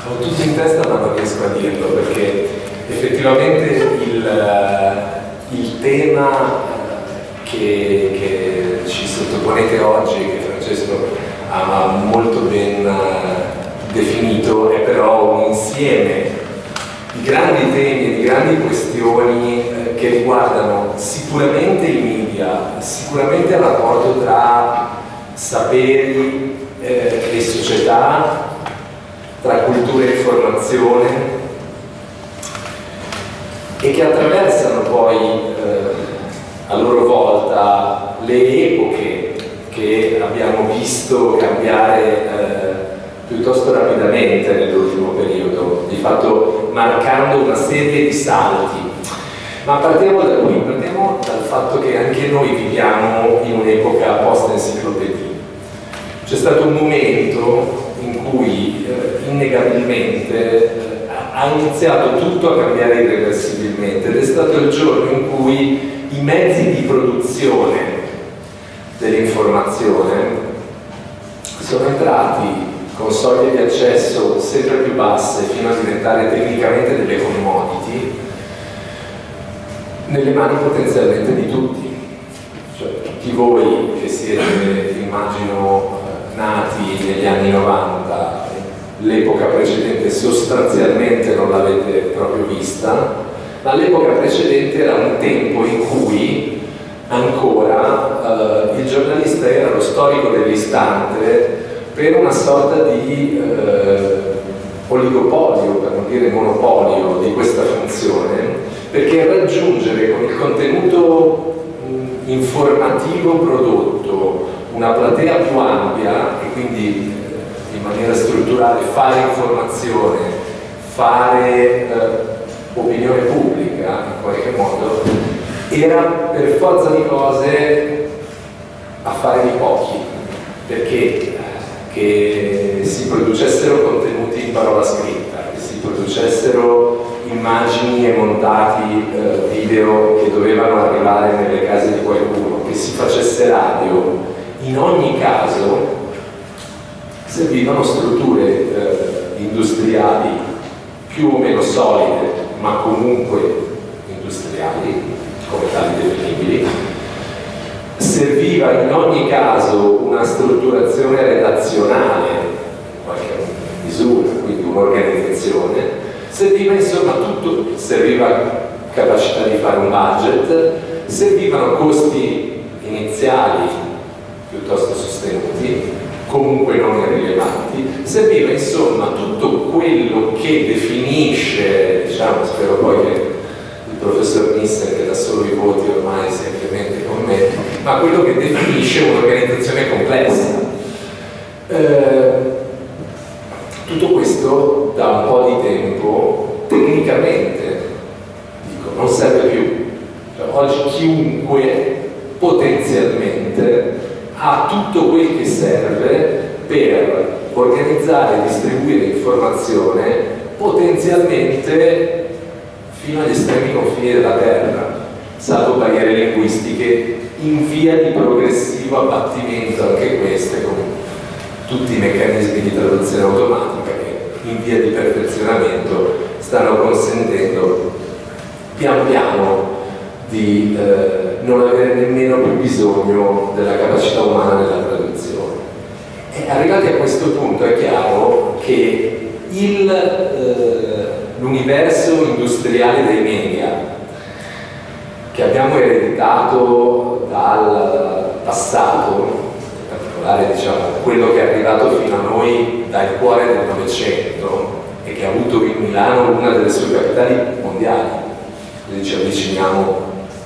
ho tutto in testa ma non riesco a dirlo, perché effettivamente il tema che ci sottoponete oggi, che Francesco ha molto ben definito, è però un insieme di grandi temi e di grandi questioni che riguardano sicuramente i media, sicuramente il rapporto tra saperi e società, tra cultura e informazione, e che attraversano poi a loro volta le epoche che abbiamo visto cambiare piuttosto rapidamente nell'ultimo periodo, di fatto marcando una serie di salti. Ma partiamo da qui, partiamo dal fatto che anche noi viviamo in un'epoca post-enciclopedia. C'è stato un momento in cui innegabilmente ha iniziato tutto a cambiare irreversibilmente, ed è stato il giorno in cui i mezzi di produzione dell'informazione sono entrati con soglie di accesso sempre più basse fino a diventare tecnicamente delle commodity nelle mani potenzialmente di tutti. Cioè, tutti voi che siete, immagino, nati negli anni 90, l'epoca precedente sostanzialmente non l'avete proprio vista, ma l'epoca precedente era un tempo in cui ancora il giornalista era lo storico dell'istante per una sorta di oligopolio, per non dire monopolio, di questa funzione, perché raggiungere con il contenuto informativo prodotto una platea più ampia e quindi in maniera strutturale fare informazione, fare opinione pubblica in qualche modo, era per forza di cose affare di pochi, perché che si producessero contenuti in parola scritta, che si producessero immagini e montati video che dovevano arrivare nelle case di qualcuno, che si facesse radio, in ogni caso servivano strutture industriali più o meno solide, ma comunque industriali, come tali definibili. Serviva in ogni caso una strutturazione redazionale, in qualche misura, quindi un'organizzazione. Serviva insomma tutto, serviva capacità di fare un budget, servivano costi iniziali piuttosto sostenuti, comunque non irrilevanti, serviva insomma tutto quello che definisce, diciamo, spero poi che il professor Nissen, che dà solo i voti ormai sia clemente con me, ma quello che definisce un'organizzazione complessa. Tutto questo da un po' di tempo tecnicamente, dico, non serve più. Cioè, oggi chiunque potenzialmente ha tutto quel che serve per organizzare e distribuire informazione potenzialmente fino agli estremi confini della terra, salvo barriere linguistiche in via di progressivo abbattimento, anche queste, con tutti i meccanismi di traduzione automatica che in via di perfezionamento stanno consentendo pian piano di non avere nemmeno più bisogno della capacità umana nella traduzione. E arrivati a questo punto è chiaro che l'universo industriale dei media che abbiamo ereditato dal passato, in particolare diciamo quello che è arrivato fino a noi dal cuore del Novecento e che ha avuto in Milano una delle sue capitali mondiali, quindi ci avviciniamo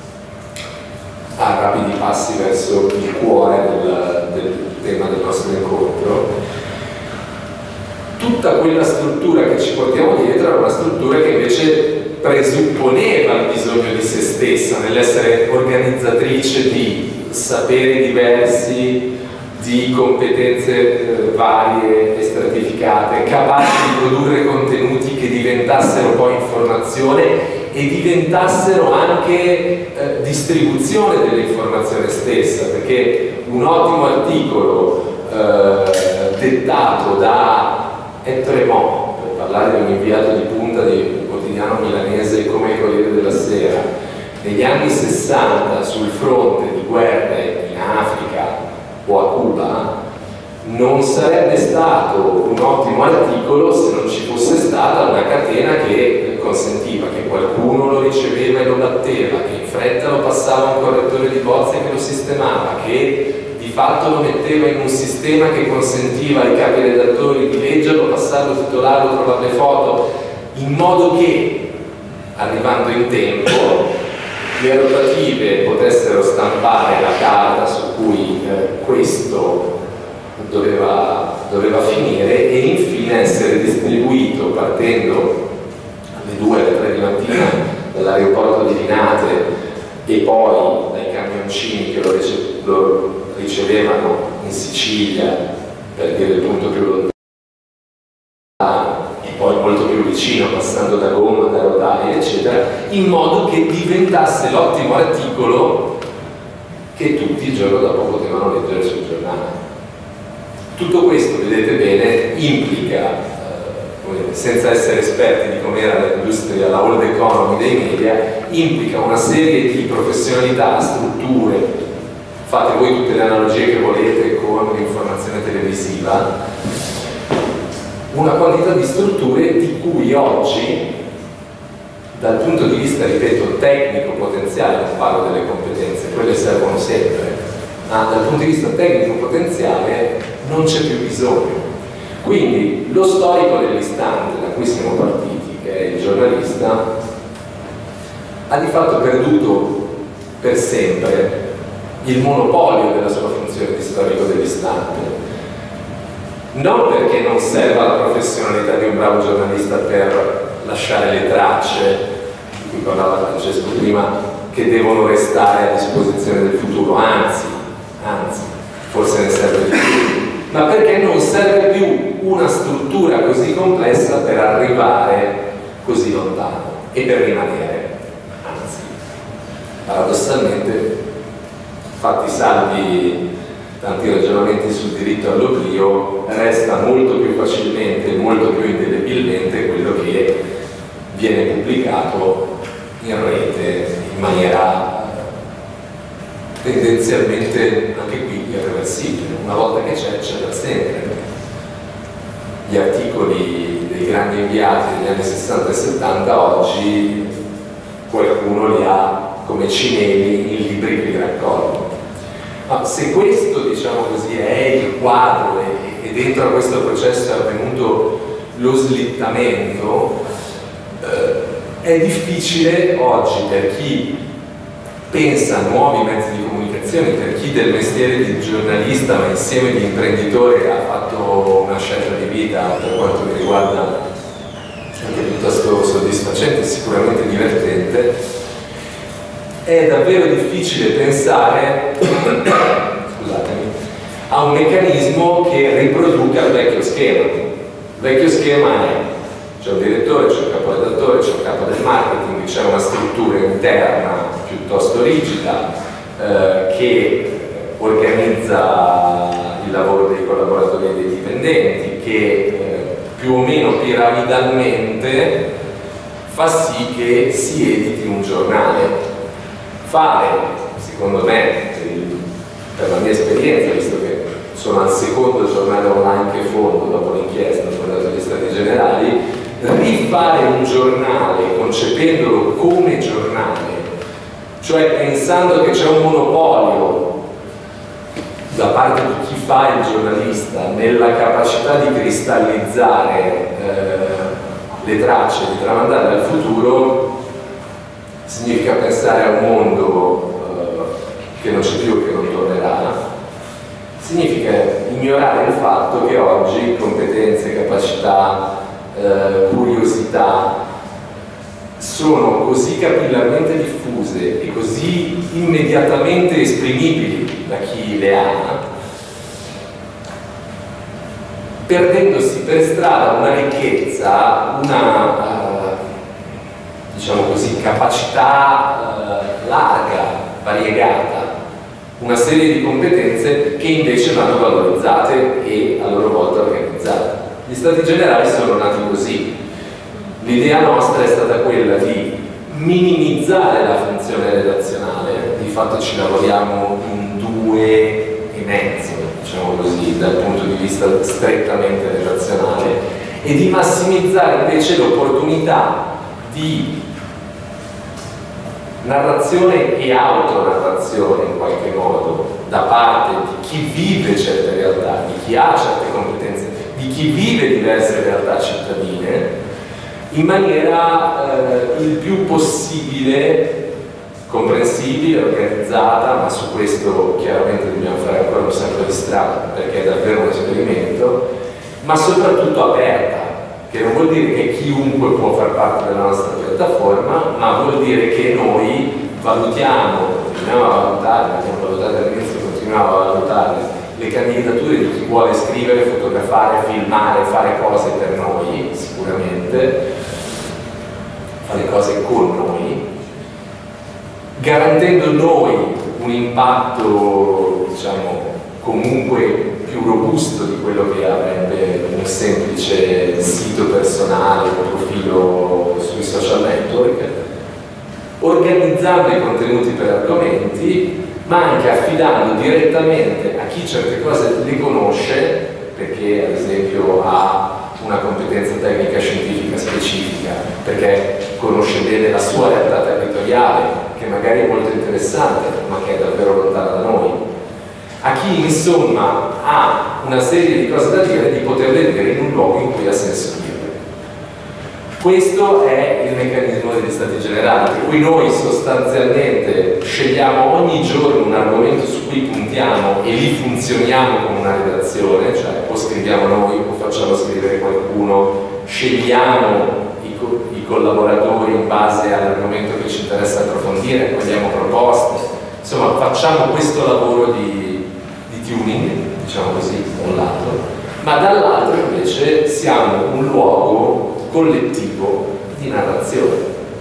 a rapidi passi verso il cuore del tema del nostro incontro. Tutta quella struttura che ci portiamo dietro era una struttura che invece presupponeva il bisogno di se stessa nell'essere organizzatrice di saperi diversi, di competenze varie e stratificate, capaci di produrre contenuti che diventassero poi informazione e diventassero anche distribuzione dell'informazione stessa, perché un ottimo articolo dettato da Etremont, per parlare di un inviato di punta di un quotidiano milanese come il Corriere della Sera, negli anni 60 sul fronte di guerre in Africa o a Cuba, non sarebbe stato un ottimo articolo se non ci fosse stata una catena che consentiva che qualcuno lo riceveva e lo batteva, che in fretta lo passava a un correttore di bozze che lo sistemava, che di fatto lo metteva in un sistema che consentiva ai capi redattori di leggerlo, passarlo, titolarlo, trovare le foto, in modo che, arrivando in tempo, le rotative potessero stampare la carta su cui questo doveva finire e infine essere distribuito partendo alle 2 alle 3 di mattina dall'aeroporto di Linate e poi dai camioncini che lo ricevevano in Sicilia, per dire il punto più lontano, e poi molto più vicino passando da gomma, da rotaie eccetera, in modo che diventasse l'ottimo articolo che tutti il giorno dopo potevano leggere sul giornale. Tutto questo, vedete bene, implica, senza essere esperti di com'era l'industria, la old economy dei media, implica una serie di professionalità, strutture, fate voi tutte le analogie che volete con l'informazione televisiva, una quantità di strutture di cui oggi, dal punto di vista, ripeto, tecnico, potenziale, non parlo delle competenze, quelle servono sempre, ma dal punto di vista tecnico potenziale non c'è più bisogno. Quindi lo storico dell'istante da cui siamo partiti, che è il giornalista, ha di fatto perduto per sempre il monopolio della sua funzione di storico dell'istante. Non perché non serva la professionalità di un bravo giornalista per lasciare le tracce, di cui parlava Francesco prima, che devono restare a disposizione del futuro, anzi, forse ne serve di più, ma perché non serve più una struttura così complessa per arrivare così lontano e per rimanere. Anzi, paradossalmente, fatti salvi tanti ragionamenti sul diritto all'oblio, resta molto più facilmente, molto più indelebilmente quello che viene pubblicato in rete in maniera tendenzialmente anche qui irreversibile. Una volta che c'è da sempre. Gli articoli dei grandi inviati degli anni 60 e 70 oggi qualcuno li ha come cimeli in libri che li raccolgono. Ma se questo, diciamo così, è il quadro e dentro a questo processo è avvenuto lo slittamento, è difficile oggi per chi pensa a nuovi mezzi di comunicazione, per chi del mestiere di giornalista ma insieme di imprenditore ha fatto una scelta di vita per quanto mi riguarda anche piuttosto soddisfacente e sicuramente divertente, è davvero difficile pensare scusatemi, a un meccanismo che riproduca il vecchio schema. Il vecchio schema è: c'è un direttore, c'è un caporedattore, c'è un capo del marketing, c'è una struttura interna piuttosto rigida che organizza il lavoro dei collaboratori e dei dipendenti, che più o meno piramidalmente fa sì che si editi un giornale. Fare, secondo me, per la mia esperienza, visto che sono al secondo giornale online che fondo dopo l'inchiesta, fondato dagli Stati Generali, rifare un giornale concependolo come giornale, cioè pensando che c'è un monopolio da parte di chi fa il giornalista nella capacità di cristallizzare le tracce, di tramandarle al futuro, significa pensare a un mondo che non c'è più e che non tornerà. Significa ignorare il fatto che oggi competenze, capacità, curiosità sono così capillarmente diffuse e così immediatamente esprimibili da chi le ha, perdendosi per strada una ricchezza, una diciamo così, capacità larga, variegata, una serie di competenze che invece vanno valorizzate e a loro volta organizzate. Gli stati generali sono nati così. L'idea nostra è stata quella di minimizzare la funzione redazionale, di fatto ci lavoriamo in 2,5, diciamo così, dal punto di vista strettamente redazionale, e di massimizzare invece l'opportunità di narrazione e autonarrazione in qualche modo da parte di chi vive certe realtà, di chi ha certe competenze, di chi vive diverse realtà cittadine, in maniera il più possibile comprensibile, organizzata, ma su questo chiaramente dobbiamo fare ancora un sacco di strada perché è davvero un esperimento, ma soprattutto aperta, che non vuol dire che chiunque può far parte della nostra piattaforma, ma vuol dire che noi valutiamo, continuiamo a valutare, abbiamo valutato all'inizio, continuiamo a valutare le candidature di chi vuole scrivere, fotografare, filmare, fare cose per noi, sicuramente, fare cose con noi, garantendo noi un impatto, diciamo, comunque più robusto di quello che avrebbe un semplice sito personale, un profilo sui social network, organizzando i contenuti per argomenti, ma anche affidando direttamente a chi certe cose le conosce, perché ad esempio ha una competenza tecnica scientifica specifica, perché conosce bene la sua realtà territoriale, che magari è molto interessante, ma che è davvero lontana da noi, a chi insomma ha una serie di cose da dire, di poterle dire in un luogo in cui ha senso dire. Questo è il meccanismo degli stati generali, per cui noi sostanzialmente scegliamo ogni giorno un argomento su cui puntiamo e lì funzioniamo come una redazione, cioè o scriviamo noi o facciamo scrivere qualcuno, scegliamo i collaboratori in base all'argomento che ci interessa approfondire, accogliamo proposte, insomma facciamo questo lavoro di tuning, diciamo così, da un lato, ma dall'altro invece siamo un luogo collettivo di narrazione.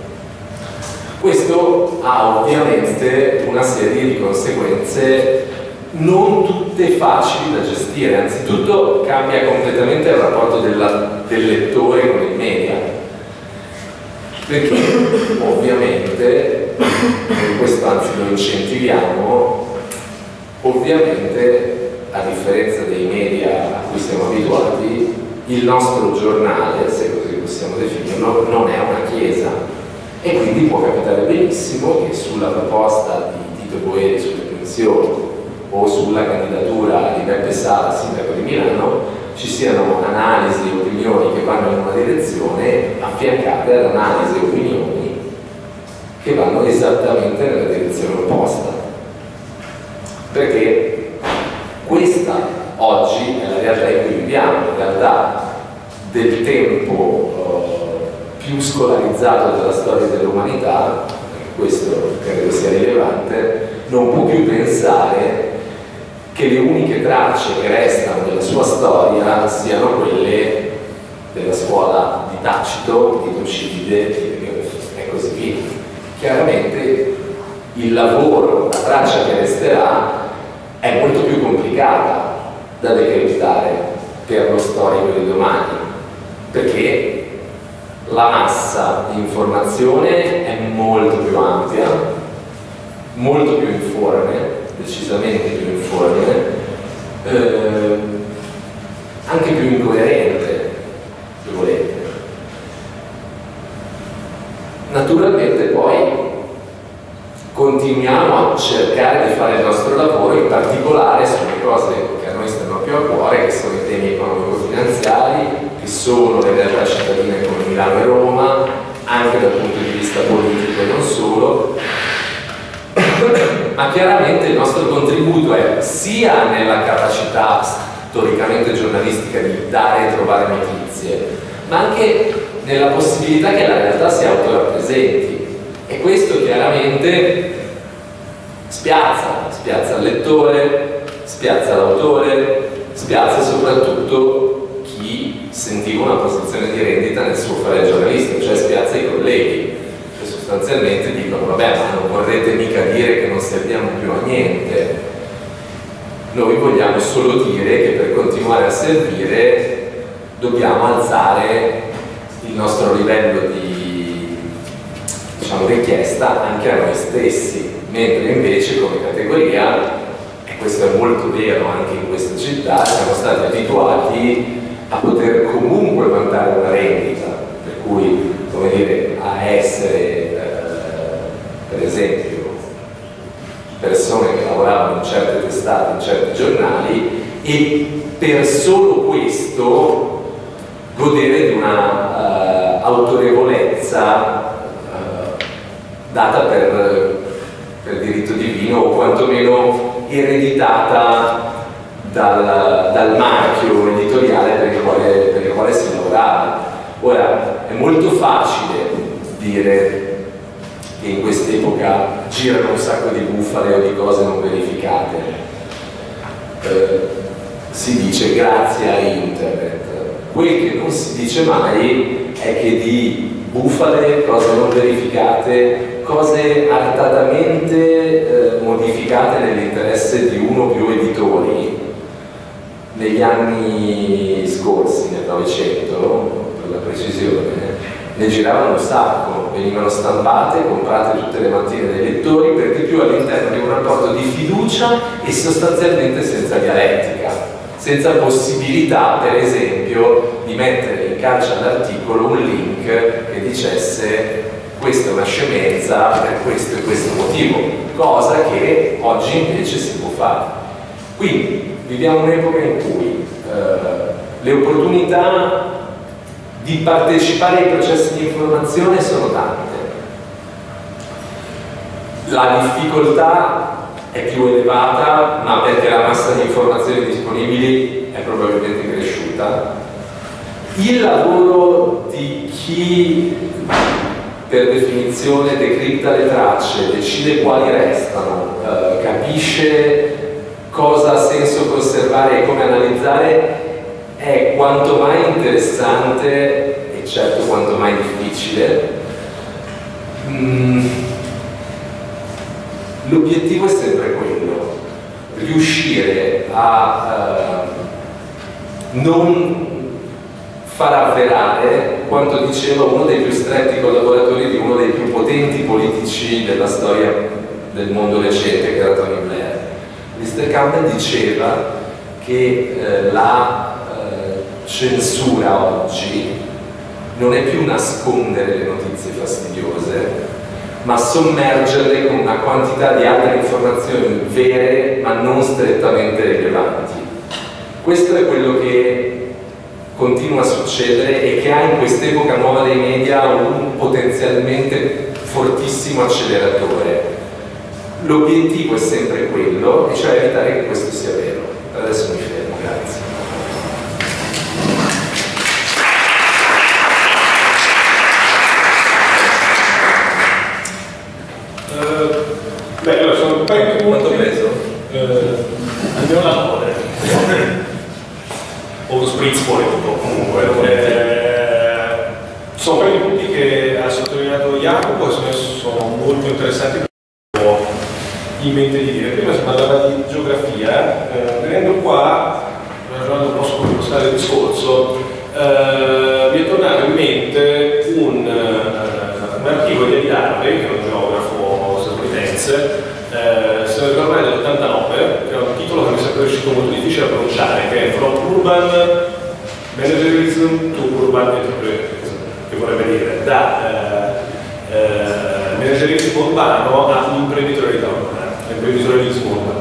Questo ha ovviamente una serie di conseguenze non tutte facili da gestire. Anzitutto cambia completamente il rapporto del lettore con il media, perché ovviamente, e questo anzi lo incentiviamo, ovviamente a differenza dei media a cui siamo abituati, il nostro giornale, se così possiamo definirlo, non è una chiesa, e quindi può capitare benissimo che sulla proposta di Tito Boeri sulle pensioni o sulla candidatura di Beppe Sala, sindaco di Milano, ci siano analisi e opinioni che vanno in una direzione affiancate ad analisi e opinioni che vanno esattamente nella direzione opposta, perché questa oggi è la realtà in cui viviamo, la realtà del tempo più scolarizzato della storia dell'umanità, questo credo sia rilevante, non può più pensare che le uniche tracce che restano della sua storia siano quelle della scuola di Tacito, di Tucidide e così via. Chiaramente il lavoro, la traccia che resterà è molto più complicata da decriptare per lo storico di domani, perché la massa di informazione è molto più ampia, molto più informe, decisamente più informe, anche più incoerente, se volete. Naturalmente poi continuiamo a cercare di fare il nostro lavoro, in particolare sulle cose che a noi stanno più a cuore, che sono i temi economico-finanziari, che sono le realtà cittadine come Milano e Roma, anche dal punto di vista politico e non solo, ma chiaramente il nostro contributo è sia nella capacità storicamente giornalistica di dare e trovare notizie, ma anche nella possibilità che la realtà si autorappresenti. E questo chiaramente spiazza il lettore, spiazza l'autore, spiazza soprattutto chi sentiva una posizione di rendita nel suo fare giornalistico, cioè spiazza i colleghi, che sostanzialmente dicono vabbè, ma non vorrete mica dire che non serviamo più a niente, noi vogliamo solo dire che per continuare a servire dobbiamo alzare il nostro livello di, diciamo, richiesta anche a noi stessi, mentre invece come categoria, e questo è molto vero anche in questa città, siamo stati abituati a poter comunque mandare una rendita, per cui, come dire, a essere, per esempio, persone che lavoravano in certe testate, in certi giornali, e per solo questo godere di una autorevolezza data per diritto divino, o quantomeno ereditata dal marchio editoriale per il quale si lavorava. Ora, è molto facile dire che in quest'epoca girano un sacco di bufale o di cose non verificate. Si dice grazie a internet. Quel che non si dice mai è che di bufale, cose non verificate, cose artatamente modificate nell'interesse di uno o più editori, negli anni scorsi, nel Novecento, per la precisione, ne giravano un sacco, venivano stampate, comprate tutte le mattine dai lettori, per di più all'interno di un rapporto di fiducia e sostanzialmente senza dialettica, senza possibilità, per esempio, di mettere in calce all'articolo un link che dicesse questa è una scemenza per questo e questo motivo, cosa che oggi invece si può fare. Quindi viviamo un'epoca in cui le opportunità di partecipare ai processi di informazione sono tante. La difficoltà è più elevata, ma perché la massa di informazioni disponibili è probabilmente cresciuta. Il lavoro di chi per definizione decripta le tracce, decide quali restano, capisce cosa ha senso conservare e come analizzare, è quanto mai interessante e certo quanto mai difficile. L'obiettivo è sempre quello, riuscire a non far avverare quanto diceva uno dei più stretti collaboratori di uno dei più potenti politici della storia del mondo recente, che era Tony Blair. Mr. Campbell diceva che la censura oggi non è più nascondere le notizie fastidiose, ma sommergerle con una quantità di altre informazioni vere ma non strettamente rilevanti. Questo è quello che continua a succedere e che ha in quest'epoca nuova dei media un potenzialmente fortissimo acceleratore. L'obiettivo è sempre quello, e cioè evitare che questo sia vero. Adesso mi fermo, grazie. Beh, allora sono un paio di punti. Quanto peso? Andiamo alla mole. O lo spritz politico, comunque. Sono un paio di punti che ha sottolineato Jacopo e sono molto interessanti per ho in mente di dire. Prima si parlava di geografia, venendo qua, ragionando un po' su come impostare il discorso, mi è tornato in mente un articolo di Aguilar, che è un geografo statunitense, se non ricordo male dell'89, che è un titolo che mi è sempre riuscito molto difficile da pronunciare, che è From Urban Managerialism to Urban Entrepreneurialism, che vorrebbe dire da managerialismo urbano all'imprenditorialità urbana, imprenditorialismo urbano.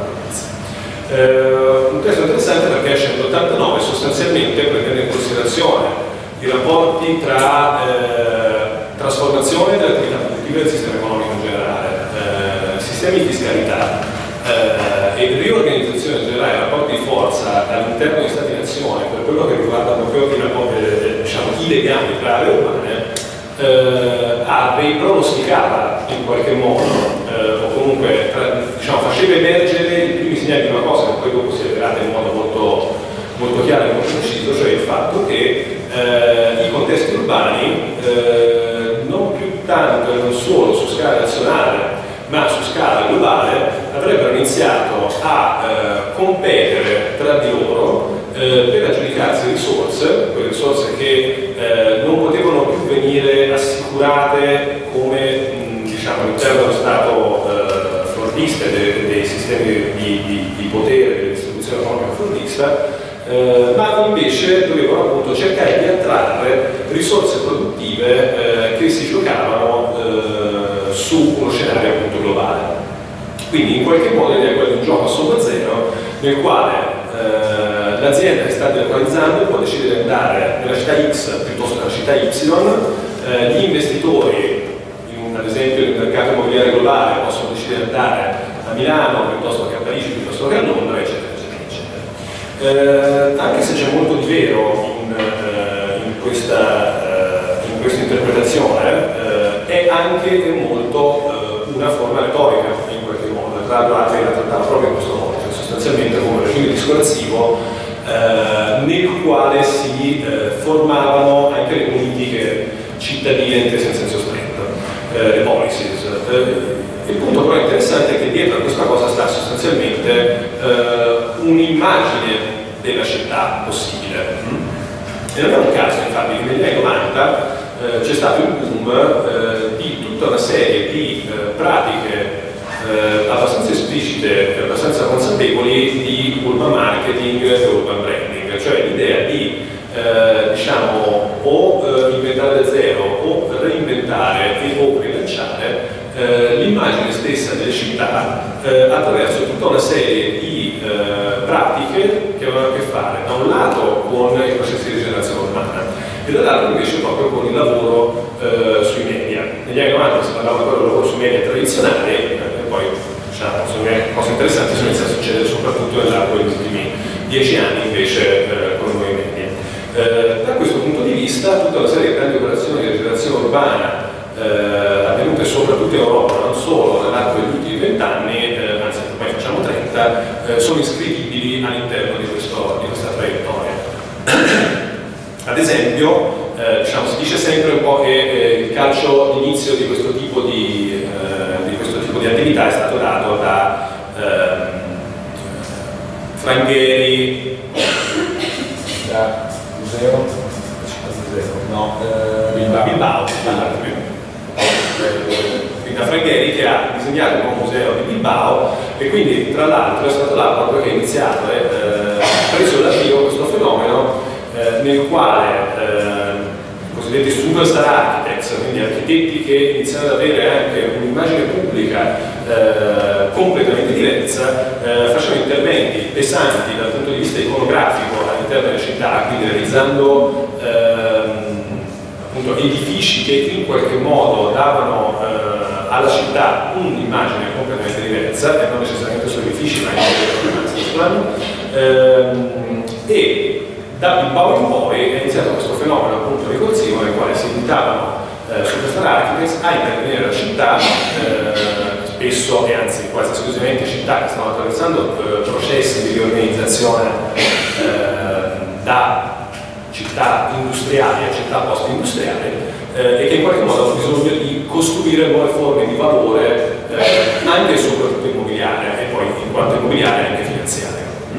Un testo interessante perché esce nell'89 sostanzialmente prendendo in considerazione i rapporti tra trasformazione dell'attività produttiva del sistema economico in generale, sistemi di fiscalità e riorganizzazione in generale, rapporti di forza all'interno di Stati nazione per quello che riguarda proprio i legami tra aree urbane, pronosticava in qualche modo o comunque faceva emergere i primi segnali di una cosa che poi dopo si è rivelata in modo molto chiaro e molto preciso, cioè il fatto che i contesti urbani non più tanto e non solo su scala nazionale ma su scala globale avrebbero iniziato a competere tra di loro per aggiudicarsi risorse, quelle risorse dovevano appunto cercare di attrarre risorse produttive che si giocavano su uno scenario appunto globale. Quindi in qualche modo l'idea è quella di un gioco a somma zero nel quale l'azienda che sta delocalizzando può decidere di andare nella città X piuttosto che nella città Y, gli investitori, ad esempio nel mercato immobiliare globale, possono decidere di andare a Milano piuttosto che a Parigi, piuttosto che a Londra, eccetera, eccetera, eccetera. Anche se c'è molto di vero in questa interpretazione, è anche molto una forma retorica in qualche modo. Tra l'altro Adler la trattava proprio in questo modo, cioè sostanzialmente come un regime discorsivo nel quale si formavano anche le politiche cittadine intese in senso stretto, le policies. Il punto però interessante è che dietro a questa cosa sta sostanzialmente un'immagine della città possibile. E non è un caso infatti che negli anni 90 c'è stato il boom di tutta una serie di pratiche abbastanza esplicite e abbastanza consapevoli di urban marketing e urban branding, cioè l'idea di diciamo o inventare da zero o reinventare o rilanciare l'immagine stessa delle città attraverso tutta una serie di pratiche che avevano a che fare da un lato con i processi di rigenerazione urbana e dall'altro invece proprio con il lavoro sui media. Negli anni 90 si parlava ancora del lavoro sui media tradizionali e poi diciamo, cose interessanti sono iniziate a succedere soprattutto nell'arco degli ultimi 10 anni invece con i nuovi media. Da questo punto di vista tutta una serie di grandi operazioni di rigenerazione urbana avvenute soprattutto in Europa, non solo nell'arco degli ultimi 20 anni, anzi ormai facciamo 30, sono iscrivibili all'interno di questa traiettoria. Ad esempio, diciamo, si dice sempre un po' che il calcio d'inizio di questo tipo di attività è stato dato da Frangheri, da Museo, no, Bilbao. Da Frangheri che ha disegnato il nuovo museo di Bilbao e quindi tra l'altro è stato là proprio che è iniziato e preso l'avvio questo fenomeno nel quale i cosiddetti superstar architects, quindi architetti che iniziano ad avere anche un'immagine pubblica completamente diversa, facevano interventi pesanti dal punto di vista iconografico all'interno delle città, quindi realizzando appunto edifici che in qualche modo davano alla città un'immagine completamente diversa, e non necessariamente solo edifici ma anche e da Bilbao in poi è iniziato questo fenomeno appunto ricorsivo nel quale si invitavano superstar architects a intervenire nella città, spesso e anzi quasi esclusivamente città che stavano attraversando processi di riorganizzazione da città industriali a città post-industriali e che in qualche modo hanno bisogno di costruire nuove forme di valore anche e soprattutto immobiliare e poi in quanto immobiliare anche finanziario.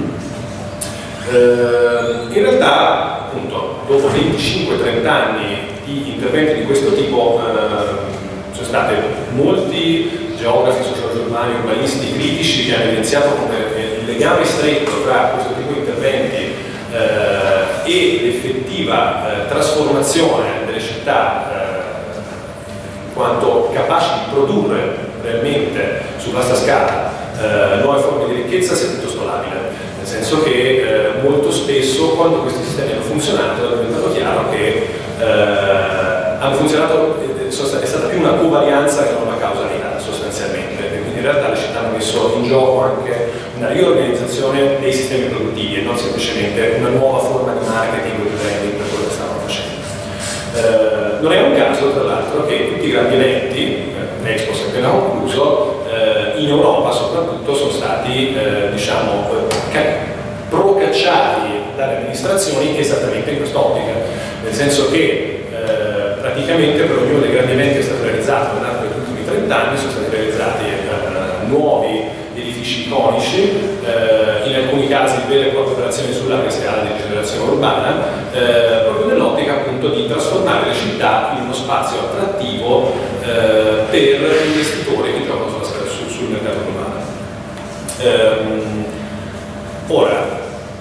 In realtà appunto dopo 25-30 anni di interventi di questo tipo sono stati molti geografi, sociologi urbani, urbanisti critici che hanno evidenziato come il legame stretto tra questo tipo di interventi e l'effettiva trasformazione delle città in quanto capaci di produrre realmente su vasta scala nuove forme di ricchezza sia piuttosto labile, nel senso che molto spesso quando questi sistemi hanno funzionato è diventato chiaro che hanno funzionato, è stata più una covarianza che non una causalità sostanzialmente, e quindi in realtà le città hanno messo in gioco anche una riorganizzazione dei sistemi produttivi e non semplicemente una nuova forma di marketing o di branding per quello che stavano facendo. Non è un caso tra l'altro che tutti i grandi eventi, l'Expo si è appena concluso, in Europa soprattutto sono stati diciamo procacciati dalle amministrazioni esattamente in quest'ottica, nel senso che praticamente per ognuno dei grandi eventi che è stato realizzato nell'arco degli ultimi 30 anni sono stati realizzati nuovi edifici iconici, in alcuni casi vere e proprie operazioni su larga scala di rigenerazione urbana, proprio nell'ottica appunto di trasformare le città in uno spazio attrattivo per gli investitori che giocano sul mercato urbano. Ora,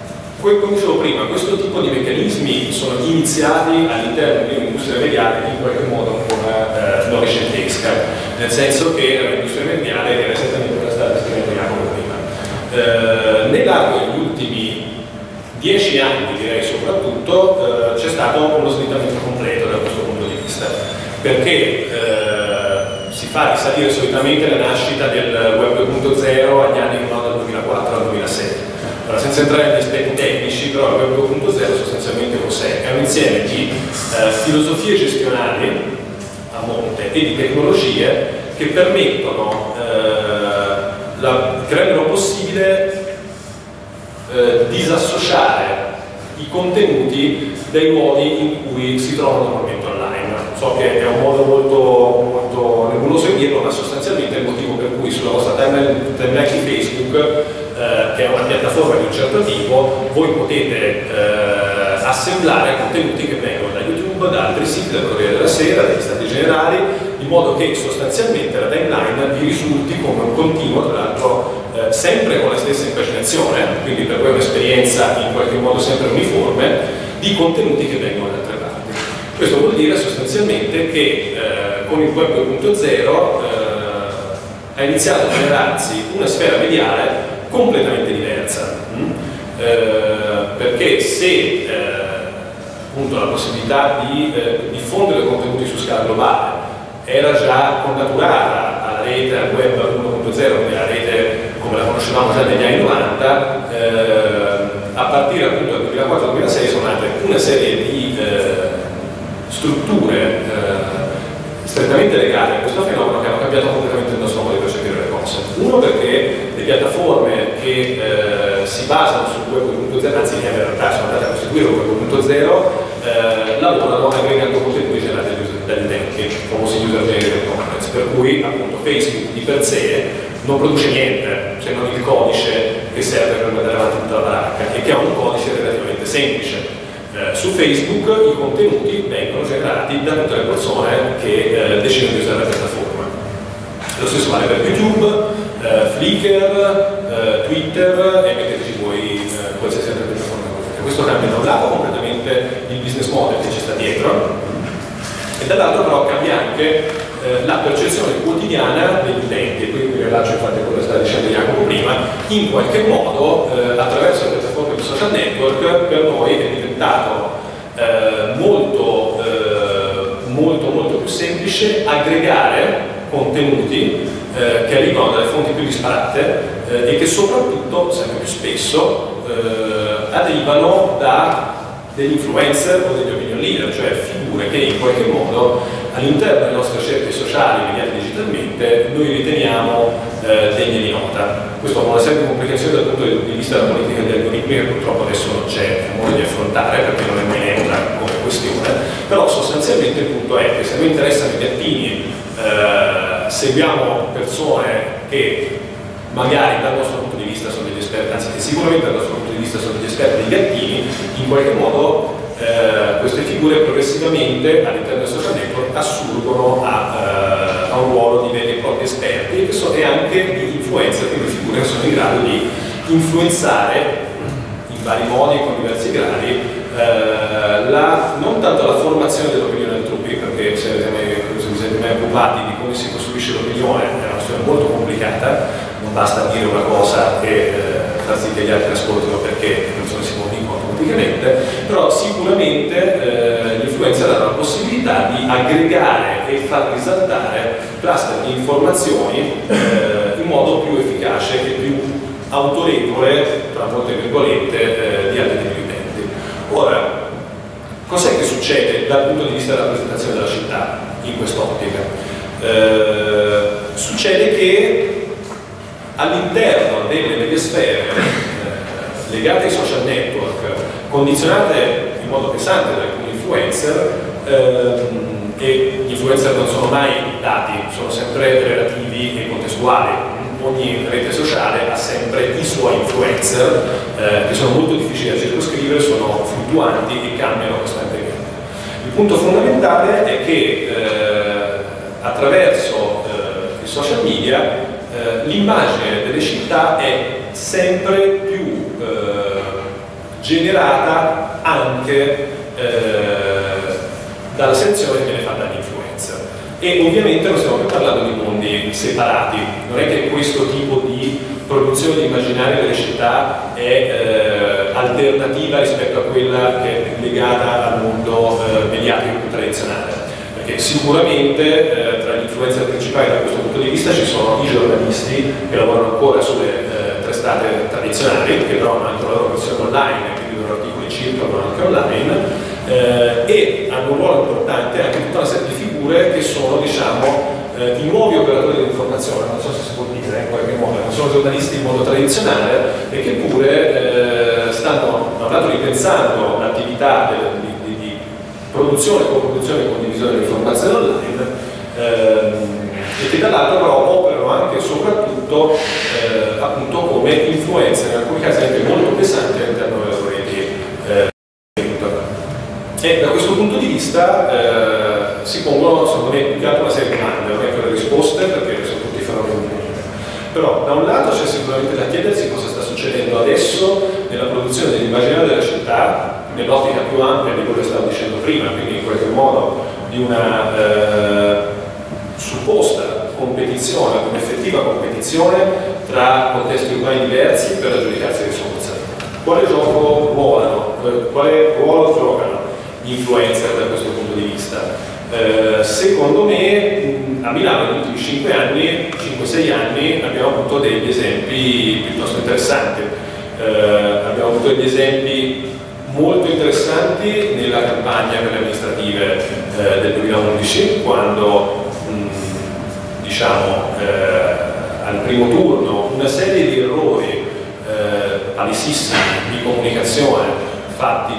come dicevo prima, questo tipo di meccanismi sono iniziati all'interno dell'industria mediale in qualche modo con novecentesca, nel senso che l'industria mediale era esattamente come stava descrivendo Jacopo prima. Nell'arco degli ultimi 10 anni, direi soprattutto, c'è stato uno slittamento completo da questo punto di vista, perché si fa risalire solitamente la nascita del web 2.0 agli anni dal 2004 al 2006. Allora, senza entrare negli aspetti tecnici, però il web 2.0 sostanzialmente cos'è? È un insieme di filosofie gestionali a monte e di tecnologie che permettono, che rendono possibile disassociare i contenuti dai luoghi in cui si trovano normalmente online. So che è un modo molto nebuloso di dirlo, ma sostanzialmente è il motivo per cui sulla vostra timeline di Facebook, che è una piattaforma di un certo tipo, voi potete assemblare contenuti che vengono da YouTube, da altri siti, dal Corriere della Sera, dagli Stati Generali, in modo che sostanzialmente la timeline vi risulti come un continuo, tra l'altro sempre con la stessa impaginazione, quindi per voi è un'esperienza in qualche modo sempre uniforme, di contenuti che vengono da altre parti. Questo vuol dire sostanzialmente che con il web 2.0 è iniziato a generarsi una sfera mediale completamente diversa, perché se appunto la possibilità di diffondere contenuti su scala globale era già connaturata alla rete, al web 1.0, quindi alla rete come la conoscevamo già negli anni 90, a partire appunto dal 2004-2006 sono nate una serie di strutture strettamente legate a questo fenomeno che hanno cambiato completamente il nostro modo di percepire le cose. Uno, perché le piattaforme che si basano sul web 2.0, anzi che in realtà sono andate a costituire il web 2.0, lavorano aggregando contenuti generati dagli utenti, i famosi user generated content, per cui appunto Facebook di per sé non produce niente se non il codice che serve per mandare avanti tutta la baracca e che ha un codice relativamente semplice. Su Facebook i contenuti vengono generati da tutte le persone che decidono di usare la piattaforma. Lo stesso vale per YouTube, Flickr, Twitter e metteteci voi qualsiasi altra piattaforma. Questo cambia da un lato completamente il business model che ci sta dietro e dall'altro però cambia anche la percezione quotidiana degli utenti, e qui mi rilascio infatti a quello che stava dicendo Jacopo prima. In qualche modo attraverso le piattaforme di social network per noi è diventato molto più semplice aggregare contenuti che arrivano dalle fonti più disparate e che soprattutto sempre più spesso arrivano da degli influencer o degli opinion leader, cioè figure che in qualche modo all'interno delle nostre scelte sociali mediate digitalmente noi riteniamo degne di nota. Questo ha una serie di complicazioni dal punto di vista della politica degli algoritmi che purtroppo adesso non c'è modo di affrontare perché non è mai neutra come questione, però sostanzialmente il punto è che se a noi interessano i gattini seguiamo persone che magari dal nostro punto di vista sono degli esperti, anzi che sicuramente dal nostro punto di vista sono degli esperti dei gattini, in qualche modo queste figure progressivamente all'interno del social network assurgono a un ruolo di veri e propri esperti e anche di influencer, quindi figure che sono in grado di influenzare in vari modi e con diversi gradi non tanto la formazione dell'opinione altrui, perché se vi siete mai occupati di come si costruisce l'opinione è una questione molto complicata, non basta dire una cosa e far sì che gli altri ascoltino perché le persone si convincono automaticamente, però sicuramente gli influencer hanno la possibilità di aggregare e far risaltare cluster di informazioni in modo più efficace e più autorevole, tra molte virgolette, di altri tipi di utenti. Ora, cos'è che succede dal punto di vista della rappresentazione della città in quest'ottica? Succede che all'interno delle mediasfere legate ai social network, condizionate in modo pesante da alcuni influencer, e gli influencer non sono mai dati, sono sempre relativi e contestuali. Ogni rete sociale ha sempre i suoi influencer che sono molto difficili da circoscrivere, sono fluttuanti e cambiano costantemente. Il punto fondamentale è che attraverso i social media l'immagine delle città è sempre più generata anche dalla selezione che viene fatta dall'influencer. E ovviamente non stiamo più parlando di mondi separati, non è che questo tipo di produzione di immaginario delle città è alternativa rispetto a quella che è legata al mondo mediatico più tradizionale, perché sicuramente tra gli influencer principali da questo punto di vista ci sono i giornalisti che lavorano ancora sulle testate tradizionali, che però hanno anche una loro versione online, quindi i loro articoli circolano anche online, e hanno un ruolo importante anche tutta una serie di figure che sono, diciamo, i nuovi operatori dell'informazione, non so se si può dire in qualche modo, non sono giornalisti in modo tradizionale e che pure stanno da un lato ripensando l'attività di produzione, coproduzione e condivisione dell'informazione online e che dall'altro però operano anche e soprattutto appunto come influencer, in alcuni casi anche molto pesanti all'interno delle loro reti. E da questo punto di vista si pongono secondo me più che altro una serie di domande, non è per le risposte perché sono tutti fenomeni. Però da un lato c'è sicuramente da chiedersi cosa sta succedendo adesso nella produzione dell'immaginario della città, nell'ottica più ampia di quello che stavo dicendo prima, quindi in qualche modo di una supposta competizione, un'effettiva competizione tra contesti urbani diversi per aggiudicarsi risorse. Quale ruolo giocano gli influencer da questo punto di vista? Secondo me a Milano negli ultimi 5-6 anni abbiamo avuto degli esempi piuttosto interessanti. Abbiamo avuto degli esempi molto interessanti nella campagna per le amministrative del 2011, quando diciamo al primo turno una serie di errori palesissimi di comunicazione fatti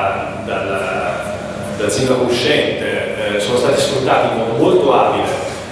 dal sindaco uscente sono stati sfruttati in modo molto abile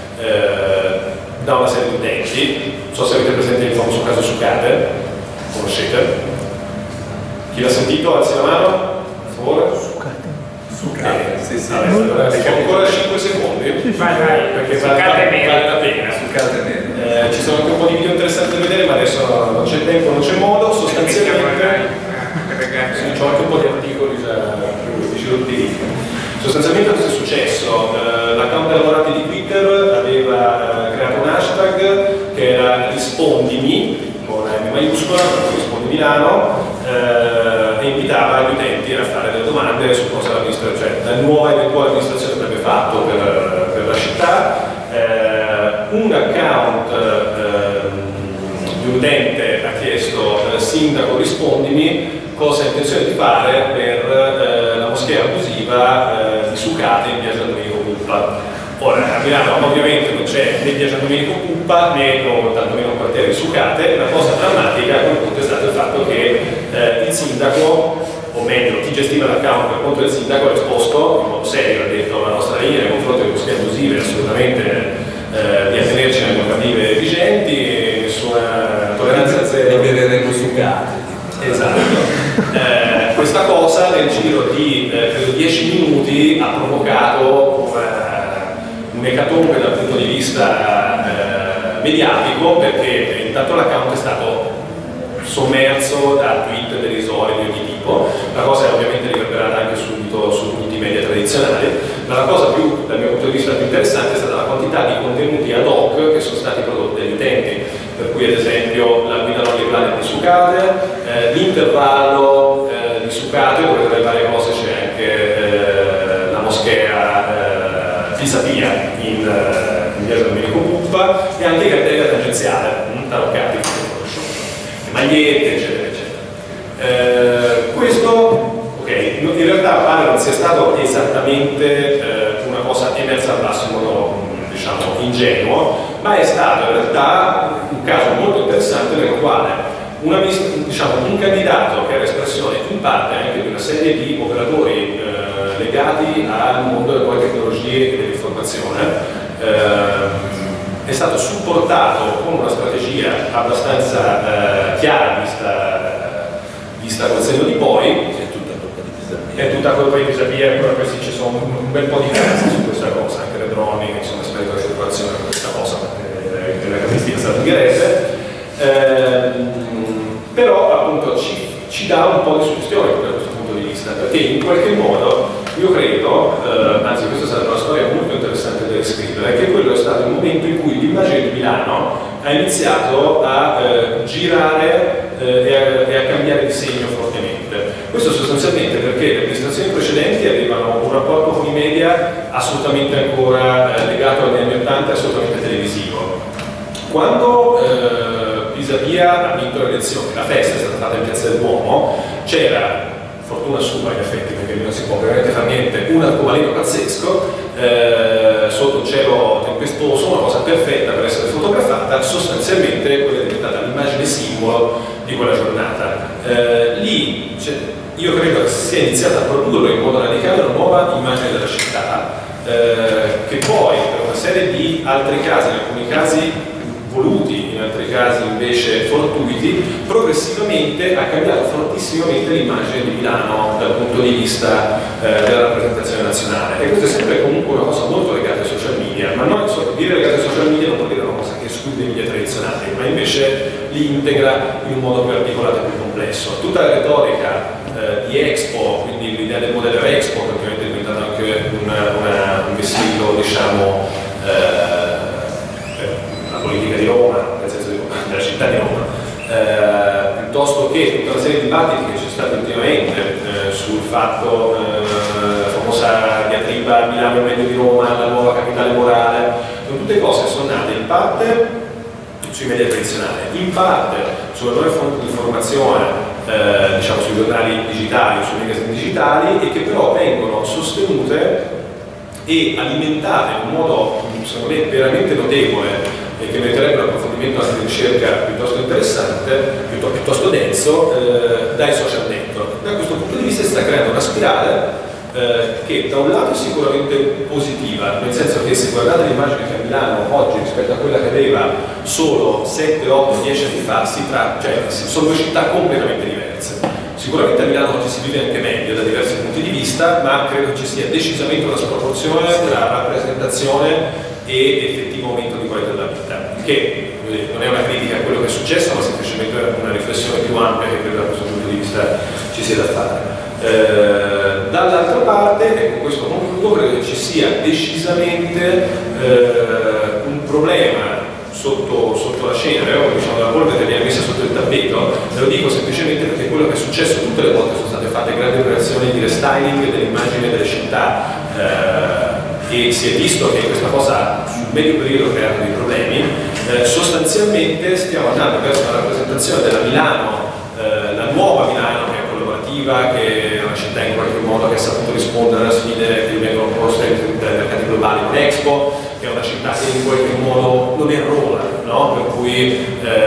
da una serie di utenti. Non so se avete presente il famoso caso Sucate, conoscete? Chi l'ha sentito? Alzi la mano, per favore. Sucate, sì, sì. Ancora 5 secondi? Vai, perché vale la pena. Ci sono anche un po' di video interessanti da vedere, ma adesso non c'è tempo, non c'è modo. Sostanzialmente c'ho anche un po' di articoli già sostanzialmente cosa è successo? L'account dei lavorati di Twitter aveva creato un hashtag che era rispondimi con M maiuscola, rispondi Milano, e invitava gli utenti a fare delle domande su cosa la nuova eventuale amministrazione avrebbe fatto per la città. Un account di un utente ha chiesto sindaco rispondimi cosa ha intenzione di fare per la moschea abusiva di Sucate in via Gian Domenico Puppa. Ora, a Milano ovviamente non c'è né via Gian Domenico Puppa né tantomeno un quartiere di Sucate. La cosa drammatica a quel punto è stato il fatto che il sindaco, o meglio chi gestiva l'account per conto del sindaco, ha risposto in modo serio, ha detto la nostra linea nei confronti delle moschee abusive è assolutamente di attenerci alle normative vigenti, nessuna tolleranza zero. Li vedremo Sucate. Esatto. Questa cosa nel giro di credo 10 minuti ha provocato un'ecatombe dal punto di vista mediatico, perché intanto l'account è stato sommerso da tweet derisori di ogni tipo. La cosa è ovviamente riverberata anche subito su tutti i media tradizionali, ma la cosa più, dal mio punto di vista, più interessante è stata la quantità di contenuti ad hoc che sono stati prodotti dagli utenti, per cui ad esempio la guida non regolare di Sucate, l'intervallo di Sucate, dove tra le varie cose c'è anche la moschea Pisapia in via Gian Domenico Puppa, e anche i cartelli da tangenziale, taroccati, le magliette, eccetera, eccetera. Questo, ok, in realtà pare non sia stato esattamente una cosa emersa al basso in modo, diciamo, ingenuo, ma è stato in realtà un caso molto interessante nel quale un candidato che era espressione in parte anche di una serie di operatori legati al mondo delle nuove tecnologie e dell'informazione è stato supportato con una strategia abbastanza chiara vista col senno di poi. È tutta colpa di Pisapia, però questi ci sono un bel po' di casi su questa cosa, anche le droni che sono esperti di circolazione per questa cosa, la Cristina Salvigherebbe. Però appunto ci dà un po' di suggestione, Io credo, anzi questa sarebbe una storia molto interessante da riscrivere, che quello è stato il momento in cui l'immagine di Milano ha iniziato a girare e a cambiare di segno fortemente. Questo sostanzialmente perché le amministrazioni precedenti avevano un rapporto con i media assolutamente ancora legato agli anni 80 e assolutamente televisivo. Quando Pisapia ha vinto le elezioni, la festa è stata fatta in Piazza del Duomo, c'era, fortuna sua in effetti perché non si può veramente fare niente, un arcobaleno pazzesco sotto un cielo tempestoso, una cosa perfetta per essere fotografata, sostanzialmente quella è diventata l'immagine simbolo di quella giornata. Lì io credo che si sia iniziata a produrre in modo radicale una nuova immagine della città che poi per una serie di altri casi, in alcuni casi voluti, in altri casi invece fortuiti, progressivamente ha cambiato fortissimamente l'immagine di Milano dal punto di vista della rappresentazione nazionale. E questo è sempre comunque una cosa molto legata ai social media, ma non dire legata ai social media non vuol dire una cosa che esclude i media tradizionali, ma invece li integra in un modo più articolato e più complesso. Tutta la retorica di Expo, quindi l'idea del modello Expo, che ovviamente è diventato anche un vessillo, diciamo, politica di Roma, nel senso della città di Roma, piuttosto che tutta una serie di dibattiti che ci sono stati ultimamente sul fatto, la famosa diatriba Milano è meglio di Roma, la nuova capitale morale, sono tutte cose che sono nate in parte sui media tradizionali, in parte sulle nuove fonti di informazione, diciamo sui giornali digitali, sui magazine digitali, e che però vengono sostenute e alimentate in un modo, secondo me, veramente notevole e che meriterebbe un approfondimento anche di ricerca piuttosto interessante, piuttosto denso, dai social network. Da questo punto di vista si sta creando una spirale che da un lato è sicuramente positiva, nel senso che se guardate l'immagine che ha Milano oggi rispetto a quella che aveva solo 7, 8, 10 anni fa, sono due città completamente diverse. Sicuramente a Milano oggi si vive anche meglio da diversi punti di vista, ma credo ci sia decisamente una sproporzione tra rappresentazione e effettivo aumento di qualità della vita, che non è una critica a quello che è successo, ma semplicemente una riflessione più ampia che credo da questo punto di vista ci sia da fare. Dall'altra parte, e con questo concludo, credo che ci sia decisamente un problema sotto la cenere, o diciamo la polvere che viene messa sotto il tappeto. Ve lo dico semplicemente perché quello che è successo tutte le volte sono state fatte grandi operazioni di restyling dell'immagine delle città, e si è visto che questa cosa sul medio periodo crea dei problemi. Sostanzialmente stiamo andando verso una rappresentazione della Milano, la nuova Milano, che è collaborativa, che è una città in qualche modo che ha saputo rispondere alle sfide che vengono poste dai mercati globali con Expo, che è una città che in qualche modo non è Roma, no? Per cui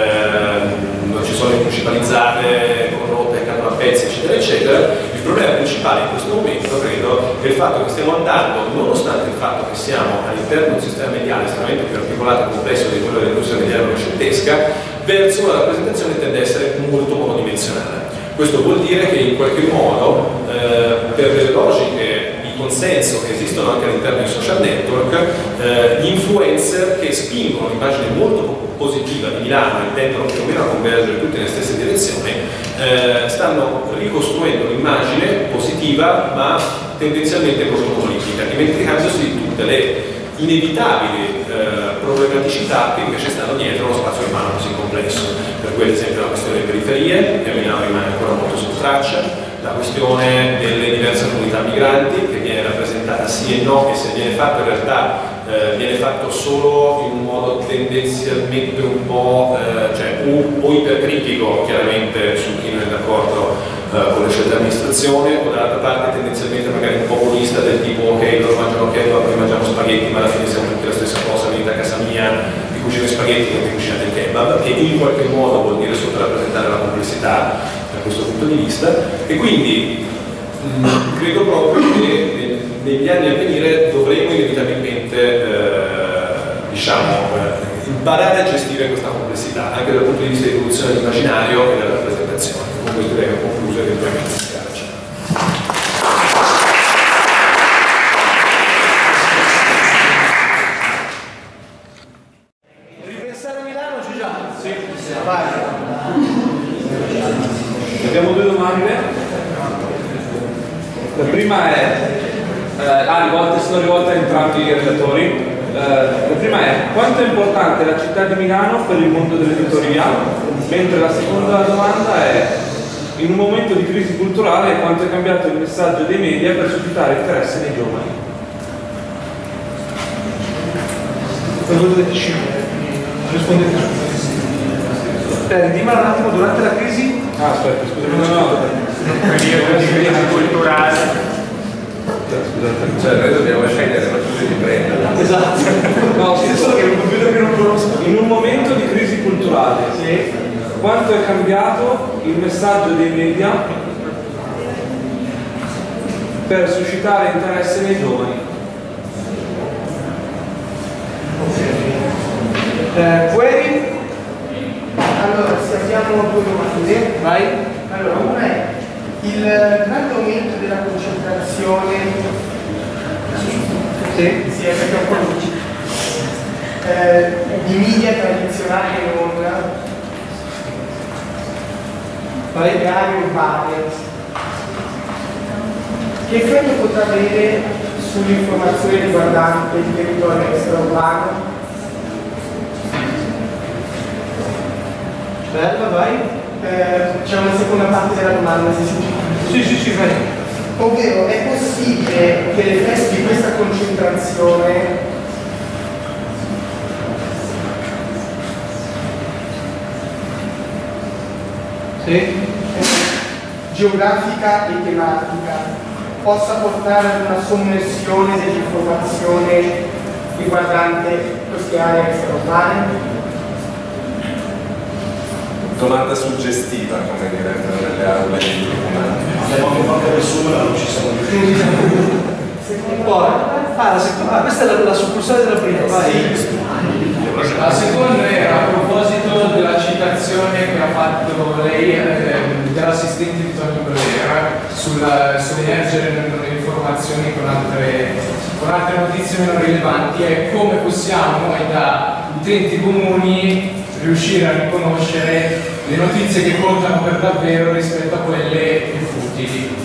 non ci sono le municipalizzate corrotte che cadono a pezzi, eccetera, eccetera. Il problema principale in questo momento, credo, è il fatto che stiamo andando, nonostante il fatto che siamo all'interno di un sistema mediale estremamente più articolato e complesso di quello dell'industria mediale ronocentesca, verso una rappresentazione che tende a essere molto monodimensionale. Questo vuol dire che in qualche modo, per delle logiche di consenso che esistono anche all'interno dei social network, gli influencer che spingono un'immagine molto positiva di Milano e tendono più o meno a convergere tutte nelle stesse direzioni, stanno ricostruendo un'immagine positiva ma tendenzialmente cosmopolitica, dimenticandosi di tutte le inevitabili problematicità che invece stanno dietro uno spazio urbano così complesso, per cui ad esempio la questione delle periferie, che a Milano rimane ancora molto sotto traccia, la questione delle diverse comunità migranti, che viene rappresentata sì e no, e se viene fatto in realtà viene fatto solo in un modo tendenzialmente un po' o ipercritico chiaramente su chi non è d'accordo con le scelte dell'amministrazione, o dall'altra parte tendenzialmente magari un po' buonista del tipo ok, loro mangiano kebab, noi mangiamo spaghetti, ma alla fine siamo tutti la stessa cosa, venite a casa mia, vi cucino spaghetti, non vi cucinate il kebab, che in qualche modo vuol dire sottorappresentare la complessità da questo punto di vista. E quindi credo proprio che negli anni a venire dovremo inevitabilmente imparare a gestire questa complessità anche dal punto di vista di produzione dell'immaginario e della rappresentazione. Con questo direi che ho concluso e dobbiamo iniziarci. Ripensare a Milano c'è già? Sì, vai. Abbiamo due domande. La prima è sono rivolte a entrambi i relatori. La prima è: quanto è importante la città di Milano per il mondo dell'editoria? Mentre la seconda domanda è: in un momento di crisi culturale, quanto è cambiato il messaggio dei media per suscitare interesse nei giovani? Voi dovete scegliere, rispondete subito. Dimmelo un attimo, durante la crisi? Aspetta, scusami, periodo di crisi culturale. Scusate. Cioè noi dobbiamo scegliere la cosa di prendere. Esatto. No, Sì, solo che è un computer che non conosco. In un momento di crisi culturale, Sì. quanto è cambiato il messaggio dei media per suscitare interesse nei giovani? Pueri? Allora, se abbiamo due domande. Vai. Allora, una è il grande aumento della concentrazione Sì. sì, perché un po' luce, di media tradizionali e non Vai. aree urbane. Che effetto potrà avere sull'informazione riguardante il territorio extraurbano? Bella, vai. C'è una seconda parte della domanda, se si Sì, vai. ovvero è possibile che l'effetto di questa concentrazione Sì. geografica e tematica possa portare ad una sommersione dell'informazione riguardante queste aree extraurbane? Domanda suggestiva, come direbbero nelle aule di documenti. Abbiamo anche fatto riassumere, non ci siamo Questa è la succursale della prima, vai. La seconda era a proposito della citazione che ha fatto lei dell'assistente di Tony Brera sull'emergere le informazioni con altre notizie meno rilevanti e come possiamo noi da utenti comuni riuscire a riconoscere le notizie che contano per davvero rispetto a quelle più futili.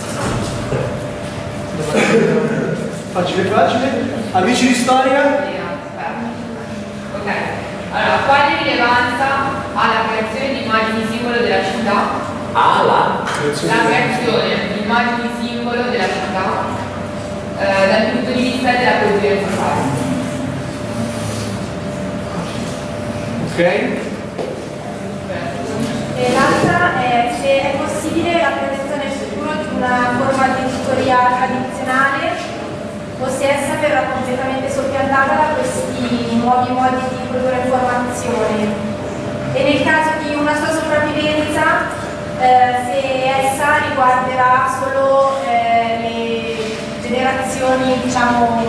Facile. Amici di storia? Ok, allora, quale rilevanza ha la creazione di immagini simbolo della città? La creazione di immagini simbolo della città dal punto di vista della coesione sociale. Ok. E l'altra è se è possibile la presenza nel futuro di una forma di editoria tradizionale o se essa verrà completamente soppiantata da questi nuovi modi di produrre informazione. E nel caso di una sua sopravvivenza, se essa riguarderà solo le generazioni, diciamo,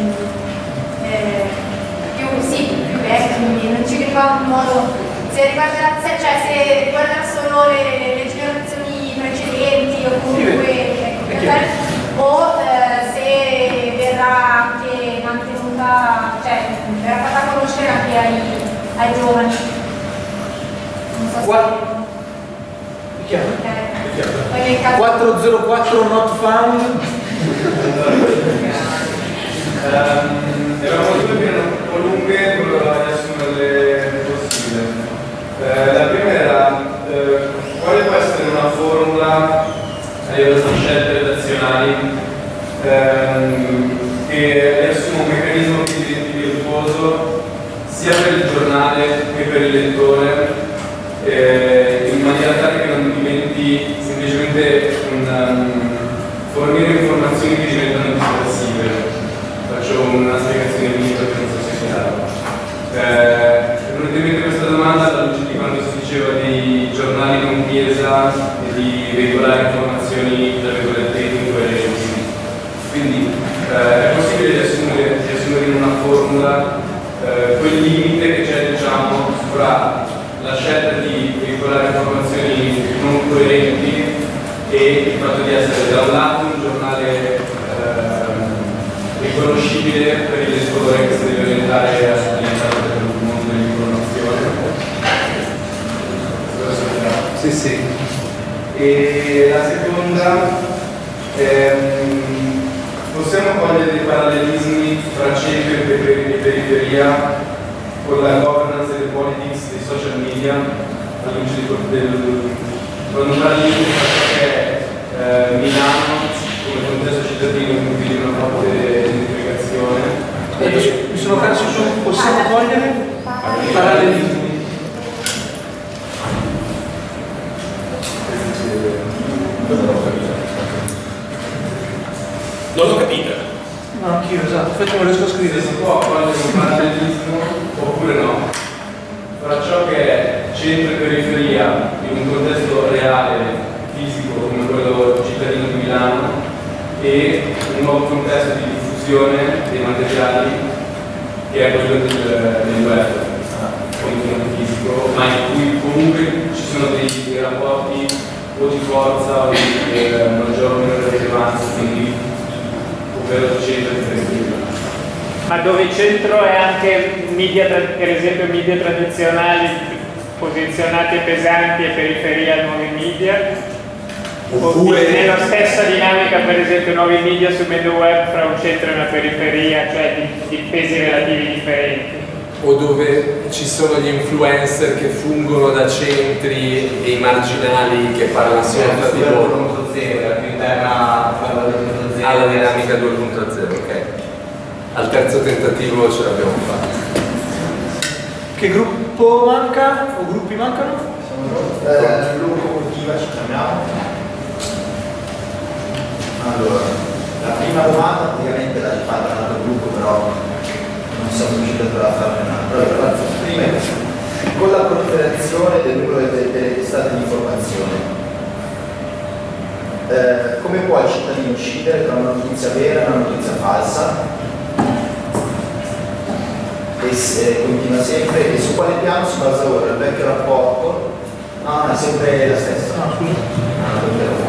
più vecchie, quindi non ci riguarda in modo, se riguarderà solo le generazioni precedenti o comunque o se verrà anche mantenuta, cioè verrà fatta conoscere anche ai giovani. Non so se... Chiaro. Poi nel caso... 404 not found. Eravamo due che erano un po' lunghe, quello da riassumerle possibile. La prima era quale può essere una formula a livello di scelte redazionali che riassuma un meccanismo che diventi virtuoso sia per il giornale che per il lettore, in maniera tale che non diventi semplicemente fornire informazioni che diventano dispersive. Faccio una spiegazione mia perché non so se è chiaro. Evidentemente questa domanda alla luce di quando si diceva dei giornali non chiesa e di veicolare informazioni tra virgolette incoerenti. Quindi è possibile riassumere in una formula quel limite che c'è, diciamo, fra la scelta di veicolare informazioni non coerenti e il fatto di essere da un lato un giornale riconoscibile per il lettore che si deve orientare all'interno del mondo dell'informazione. Sì. E la seconda, possiamo parallelismi tra centro e periferia con la governance e le politics dei social media alla luce con un parallelismo che Milano come contesto cittadino in cui vive una forte identificazione. Mi sono perso su, possiamo cogliere i parallelismi? Non l'ho capita. No, anch'io, esatto, infatti non riesco a scrivere. Si può cogliere un parallelismo oppure no? Fra ciò che è centro e periferia in un contesto reale, fisico, come quello cittadino di Milano, e un nuovo contesto di diffusione dei materiali che è quello del web, contenuto fisico, ma in cui comunque ci sono dei rapporti o di forza o di maggiore rilevanza, quindi ovvero centro e periferia. Ma dove il centro è anche media, per esempio media tradizionali posizionati pesanti e periferia nuovi media? Oppure nella stessa dinamica, per esempio nuovi media subendo web fra un centro e una periferia, cioè di pesi relativi differenti? O dove ci sono gli influencer che fungono da centri e i marginali che parlano solo tra di loro. 2.0, più interna alla dinamica 2.0, ok. Al terzo tentativo ce l'abbiamo fatta. Che gruppo manca? O gruppi mancano? Il gruppo Cultiva ci chiamiamo. Allora, la prima domanda praticamente l'ha fatta un altro gruppo, però non siamo riusciti a farne un'altra. Allora, la prima è con la proliferazione del numero delle testate di informazione. Come può il cittadino scegliere tra una notizia vera e una notizia falsa? E continua sempre, e su quale piano si basa ora il vecchio rapporto? No, è sempre la stessa. No, scusa.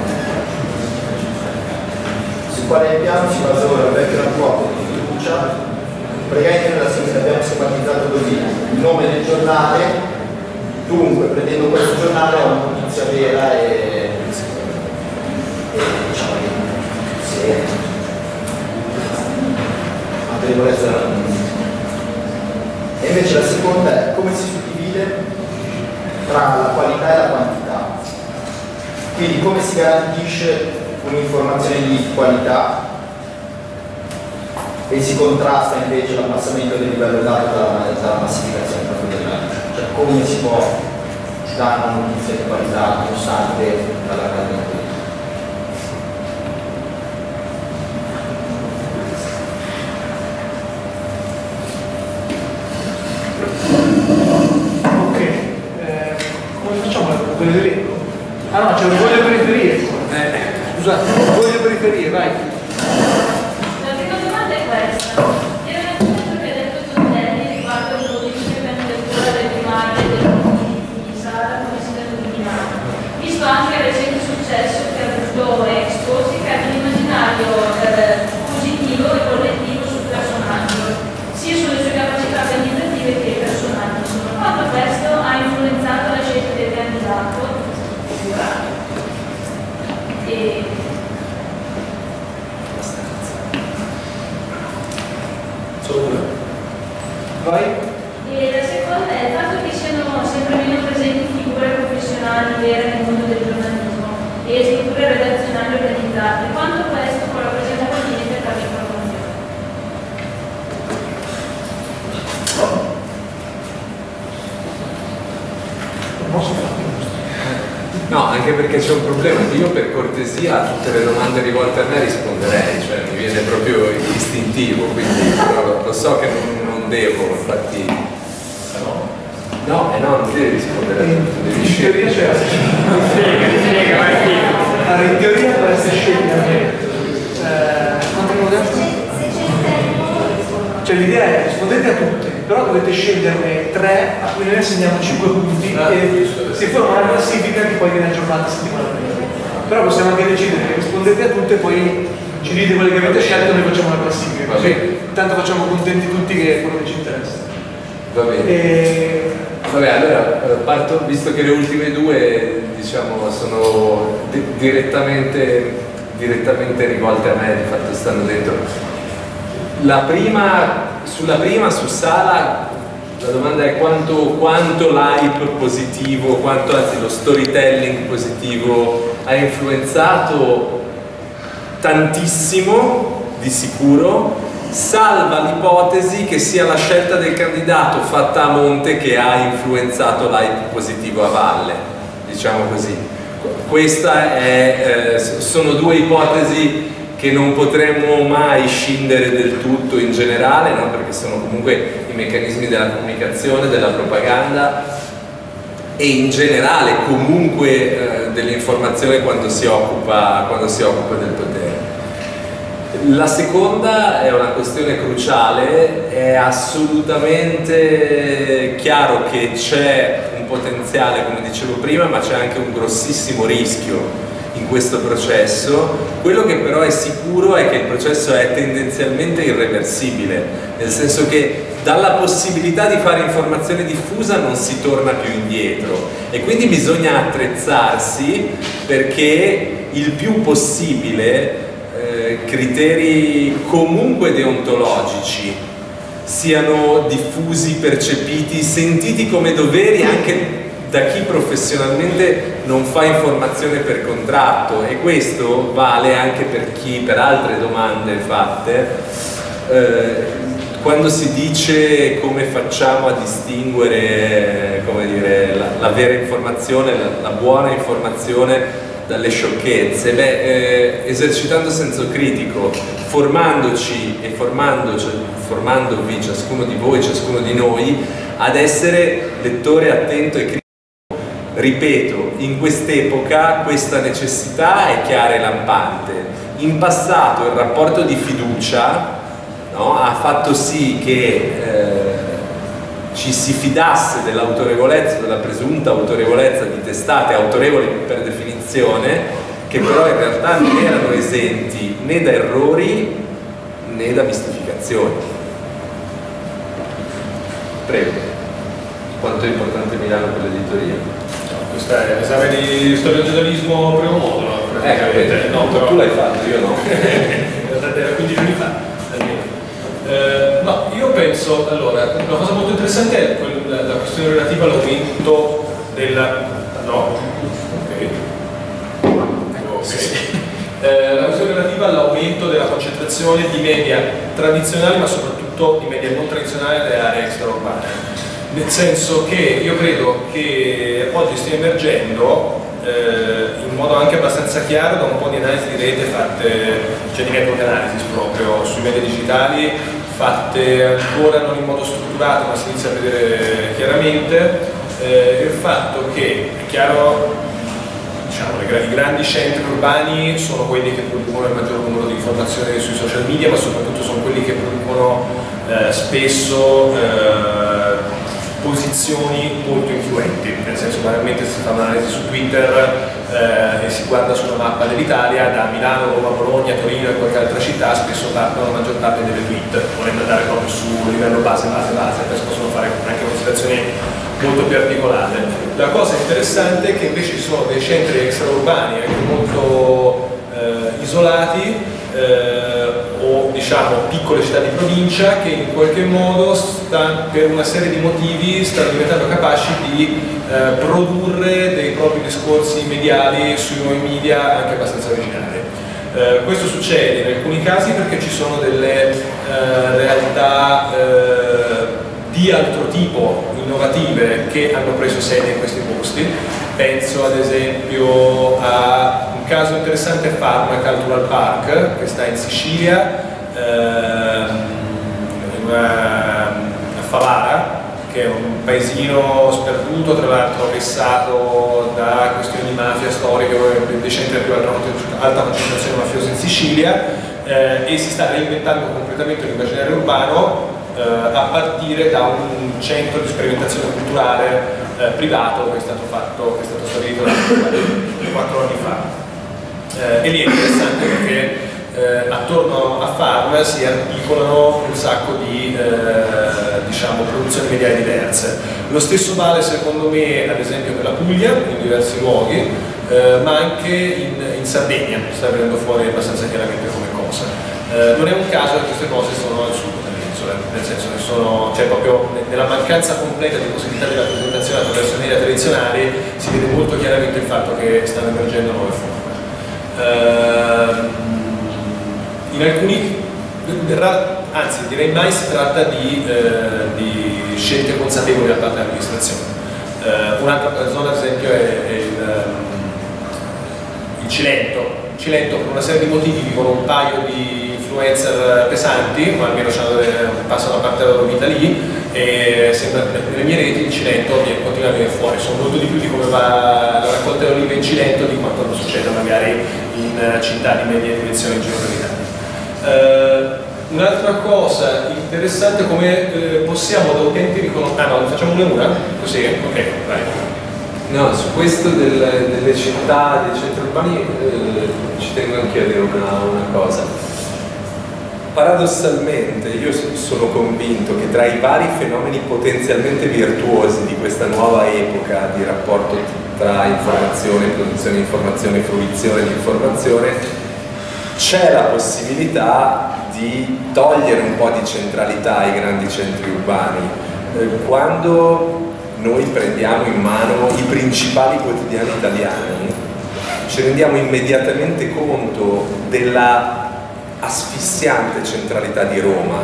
Su quale piano si basa ora il vecchio rapporto di fiducia? Praticamente la sinistra abbiamo schematizzato così: il nome del giornale, dunque prendendo questo giornale ho una notizia vera e diciamo che autorevolezza della notizia. E invece la seconda è come si suddivide tra la qualità e la quantità. Quindi come si garantisce un'informazione di qualità e si contrasta invece l'abbassamento del livello dato dalla massificazione proprio dei dati. Cioè come si può dare una notizia di qualità costante dalla qualità. Come facciamo la periferia? Ah no, c'è un voglio periferie. Scusate, un voglio periferie, vai. La prima domanda è questa. Era un punto che ha detto Tonelli riguardo il modifiche per lettura del primario e del di Sara come sindaco di Milano. Visto anche il recente successo che ha avuto Expo, si crea un immaginario positivo e collettivo sul personaggio, sia sulle sue capacità organizzative che i personaggi. Quanto questo ha influenzato la scelta del candidato e vai. E la seconda è il fatto che siano sempre meno presenti figure professionali vere nel mondo del giornalismo e strutture redazionali organizzate. Quanto questo può rappresentare un limite per l'informazione? No, anche perché c'è un problema. Io per cortesia a tutte le domande rivolte a me risponderei, cioè mi viene proprio istintivo, quindi però lo so che non devo, infatti. No, non devi rispondere a tutto, devi scegliere. Spiega, Allora, in teoria dovreste scegliere. Quanto abbiamo detto? Cioè l'idea è rispondete a tutte, però dovete sceglierne 3 a cui noi assegniamo 5 punti e si forma una classifica che poi viene aggiornata settimanalmente. Però possiamo anche decidere che rispondete a tutte e poi ci dite quelli che avete scelto e noi facciamo una classifica. Così intanto facciamo contenti tutti che è quello che ci interessa. Va bene. Vabbè, allora parto, visto che le ultime due diciamo sono direttamente rivolte a me, di fatto stanno dentro. sulla prima, su Sala, la domanda è quanto l'hype positivo, quanto anzi lo storytelling positivo ha influenzato tantissimo, di sicuro, salva l'ipotesi che sia la scelta del candidato fatta a monte che ha influenzato l'hype positivo a valle, diciamo così. Sono due ipotesi che non potremmo mai scindere del tutto in generale, no? Perché sono comunque i meccanismi della comunicazione, della propaganda e in generale comunque dell'informazione quando si occupa del potere. La seconda è una questione cruciale, è assolutamente chiaro che c'è un potenziale, come dicevo prima, ma c'è anche un grossissimo rischio in questo processo. Quello che però è sicuro è che il processo è tendenzialmente irreversibile, nel senso che dalla possibilità di fare informazione diffusa non si torna più indietro e quindi bisogna attrezzarsi perché il più possibile criteri comunque deontologici siano diffusi, percepiti, sentiti come doveri anche da chi professionalmente non fa informazione per contratto, e questo vale anche per altre domande fatte. Quando si dice come facciamo a distinguere, come dire, la vera informazione, la buona informazione dalle sciocchezze, esercitando senso critico, formandoci e formandovi, ciascuno di voi, ciascuno di noi, ad essere lettore attento e critico. Ripeto, in quest'epoca questa necessità è chiara e lampante. In passato il rapporto di fiducia, no, ha fatto sì che ci si fidasse dell'autorevolezza, della presunta autorevolezza di testate autorevoli per definizione, che però in realtà non erano esenti né da errori né da mistificazioni. Prego. Quanto è importante Milano per l'editoria? Questo è l'esame di storia del giornalismo primo modulo. No, però tu l'hai fatto, io no. Era 15 anni fa. No, io penso, allora, una cosa molto interessante è la questione relativa all'aumento della... No? La questione relativa all'aumento della concentrazione di media tradizionali, ma soprattutto di media non tradizionali delle aree extraurbane. Nel senso che io credo che oggi stia emergendo in modo anche abbastanza chiaro da un po' di analisi di rete fatte, cioè di network analysis proprio sui media digitali, fatte ancora non in modo strutturato ma si inizia a vedere chiaramente il fatto che è chiaro, diciamo, i grandi centri urbani sono quelli che producono il maggior numero di informazioni sui social media, ma soprattutto sono quelli che producono spesso posizioni molto influenti, nel senso banalmente si fa un'analisi su Twitter e si guarda sulla mappa dell'Italia, da Milano, Roma, Bologna, Torino e qualche altra città spesso partono la maggior parte delle tweet, volendo andare proprio su livello base, poi si possono fare anche considerazioni molto più articolate. La cosa interessante è che invece ci sono dei centri extraurbani anche molto isolati o diciamo piccole città di provincia che in qualche modo per una serie di motivi stanno diventando capaci di produrre dei propri discorsi mediali sui nuovi media anche abbastanza originali. Questo succede in alcuni casi perché ci sono delle realtà di altro tipo, innovative, che hanno preso sede in questi posti. Penso ad esempio a un caso interessante, Farm Cultural Park, che sta in Sicilia, a Favara, che è un paesino sperduto, tra l'altro vessato da questioni di mafia storiche, dei centri a più alta concentrazione mafiosa in Sicilia, e si sta reinventando completamente l'immaginario urbano a partire da un centro di sperimentazione culturale privato che è stato stabilito 4 anni fa. E lì è interessante perché attorno a Farm si articolano un sacco di diciamo, produzioni mediali diverse. Lo stesso vale secondo me ad esempio per la Puglia in diversi luoghi, ma anche in Sardegna sta venendo fuori abbastanza chiaramente come cosa. Non è un caso che queste cose sono al sud dell'isola, nel senso che sono, cioè proprio nella mancanza completa di possibilità di rappresentazione attraverso i media tradizionali si vede molto chiaramente il fatto che stanno emergendo nuove forme. In alcuni, anzi direi mai si tratta di scelte consapevoli da parte dell'amministrazione. Un'altra zona ad esempio è il Cilento. In Cilento per una serie di motivi vivono un paio di influencer pesanti, ma almeno passano una parte della loro vita lì, e sembra nelle mie reti il Cilento continua a venire fuori. So molto di più di come va la raccolta di olive in Cilento di quanto non succeda magari in città di media dimensione in giro per l'Italia. Un'altra cosa interessante è come possiamo da utenti riconoscere... Ah no, facciamo una? Così? Ok, vai. No, su questo delle città, dei centri urbani ci tengo anche a dire una cosa. Paradossalmente io sono convinto che tra i vari fenomeni potenzialmente virtuosi di questa nuova epoca di rapporto tra informazione, produzione di informazione, fruizione di informazione, c'è la possibilità di togliere un po' di centralità ai grandi centri urbani. Quando noi prendiamo in mano i principali quotidiani italiani, ci rendiamo immediatamente conto della asfissiante centralità di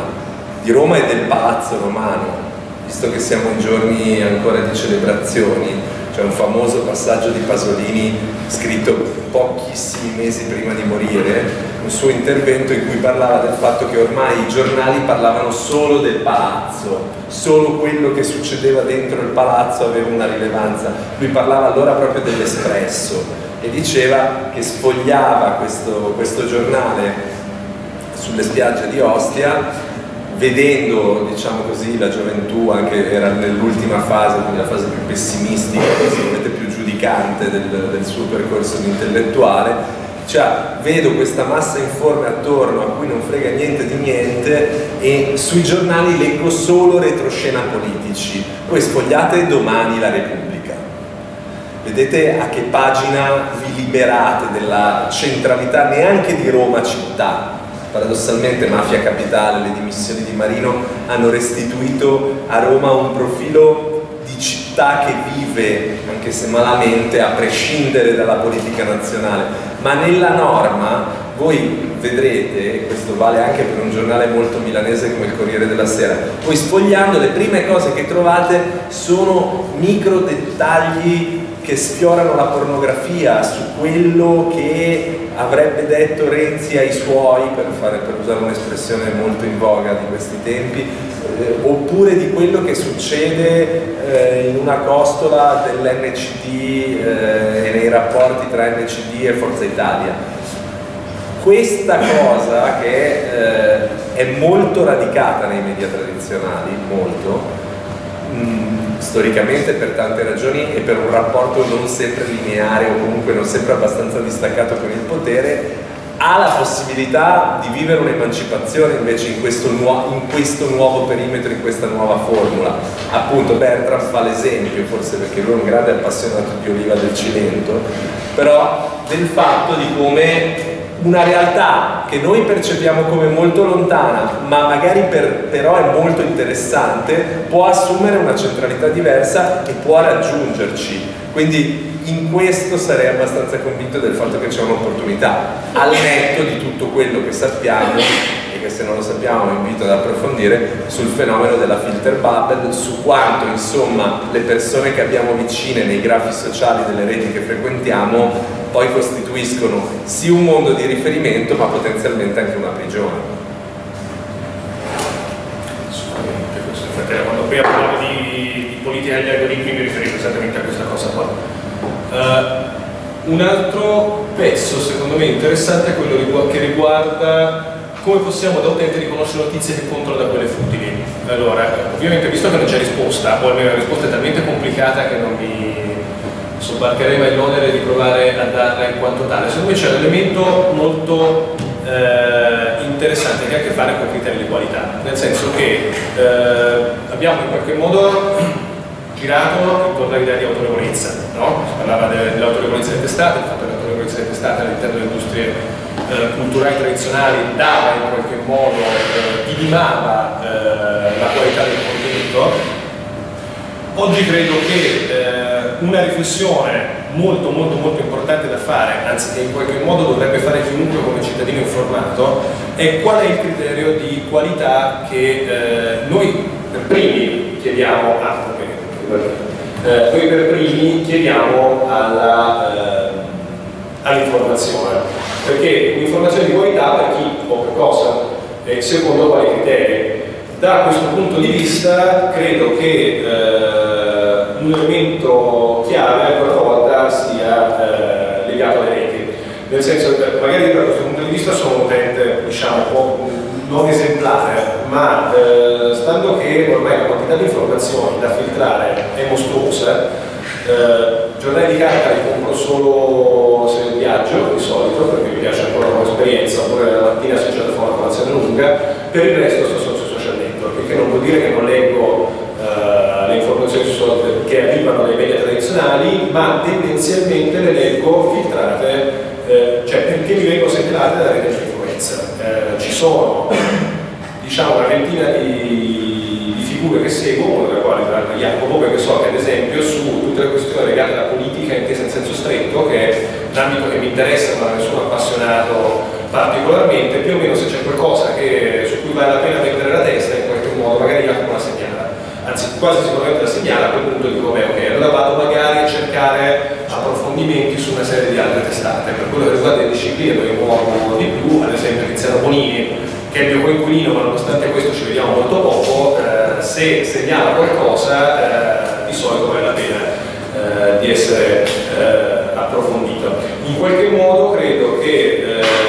Roma e del Palazzo Romano, visto che siamo in giorni ancora di celebrazioni. C'è un famoso passaggio di Pasolini scritto pochissimi mesi prima di morire, un suo intervento in cui parlava del fatto che ormai i giornali parlavano solo del palazzo, solo quello che succedeva dentro il palazzo aveva una rilevanza. Lui parlava allora proprio dell'Espresso e diceva che sfogliava questo giornale sulle spiagge di Ostia, vedendo, diciamo così, la gioventù, anche era nell'ultima fase, quindi la fase più pessimistica, sicuramente più giudicante del suo percorso di intellettuale, cioè vedo questa massa informe attorno a cui non frega niente di niente e sui giornali leggo solo retroscena politici. Voi sfogliate domani La Repubblica, vedete a che pagina vi liberate della centralità neanche di Roma città. Paradossalmente Mafia Capitale, le dimissioni di Marino hanno restituito a Roma un profilo di città che vive, anche se malamente, a prescindere dalla politica nazionale. Ma nella norma voi vedrete, e questo vale anche per un giornale molto milanese come il Corriere della Sera, voi sfogliando le prime cose che trovate sono micro dettagli che sfiorano la pornografia, su quello che avrebbe detto Renzi ai suoi, per usare un'espressione molto in voga di questi tempi, oppure di quello che succede in una costola dell'NCD e nei rapporti tra NCD e Forza Italia. Questa cosa che è molto radicata nei media tradizionali, molto, storicamente per tante ragioni e per un rapporto non sempre lineare o comunque non sempre abbastanza distaccato con il potere, ha la possibilità di vivere un'emancipazione invece in questo nuovo perimetro, in questa nuova formula. Appunto Bertram fa l'esempio, forse perché lui è un grande appassionato di oliva del Cilento, però del fatto di come una realtà che noi percepiamo come molto lontana, ma magari però è molto interessante, può assumere una centralità diversa e può raggiungerci. Quindi in questo sarei abbastanza convinto del fatto che c'è un'opportunità, al netto di tutto quello che sappiamo, e che se non lo sappiamo vi invito ad approfondire, sul fenomeno della filter bubble, su quanto insomma le persone che abbiamo vicine nei grafi sociali delle reti che frequentiamo poi costituiscono sì un mondo di riferimento ma potenzialmente anche una prigione. Assolutamente, questo quando poi parlavo di politica degli algoritmi mi riferivo esattamente a questa cosa qua. Un altro pezzo secondo me interessante è quello che riguarda come possiamo da utente riconoscere notizie che contano da quelle futili. Allora, ovviamente visto che non c'è risposta, o almeno la risposta è talmente complicata che non mi sobbarcherei mai l'onere di provare a darla in quanto tale. Secondo me c'è un elemento molto interessante che ha a che fare con criteri di qualità, nel senso che abbiamo in qualche modo girato intorno all'idea di autorevolezza, no? Si parlava dell'autorevolezza delle testate, il fatto che l'autorevolezza delle testate all'interno delle industrie culturali tradizionali dava in qualche modo, vidimava la qualità del contenuto. Oggi credo che una riflessione molto importante da fare, anzi che in qualche modo dovrebbe fare chiunque come cittadino informato, è qual è il criterio di qualità che noi per primi chiediamo all'informazione, perché un'informazione di qualità per chi o che cosa e secondo quali criteri. Da questo punto di vista credo che un elemento chiave ancora una volta sia legato alle reti, nel senso che magari da questo punto di vista sono un utente, diciamo, un po' non esemplare, ma stando che ormai la quantità di informazioni da filtrare è mostruosa, giornali di carta li compro solo se viaggio di solito, perché mi piace ancora un'esperienza, oppure la mattina se c'è da fare una colazione lunga, per il resto sto sui social network, perché non vuol dire che non leggo le informazioni che arrivano dai media tradizionali, ma tendenzialmente le leggo filtrate, cioè perché mi vengono segnalate da rete di influenza. Ci sono, diciamo, una ventina di figure che seguo, una delle quali tra l'altro Jacopo, perché so che ad esempio su tutte le questioni legate alla politica intesa in senso stretto, che è un ambito che mi interessa ma non sono appassionato particolarmente, più o meno se c'è qualcosa su cui vale la pena mettere la testa, in qualche modo magari Jacopo la segnala, anzi quasi sicuramente la segnala. A quel punto dico beh, ok, allora vado magari a cercare approfondimenti su una serie di altre testate. Per quello che riguarda le discipline dove mi muovo di più, ad esempio Tiziano Bonini, che è il mio coinquilino, ma nonostante questo ci vediamo molto poco, se segnala qualcosa di solito vale la pena di essere approfondito. In qualche modo credo che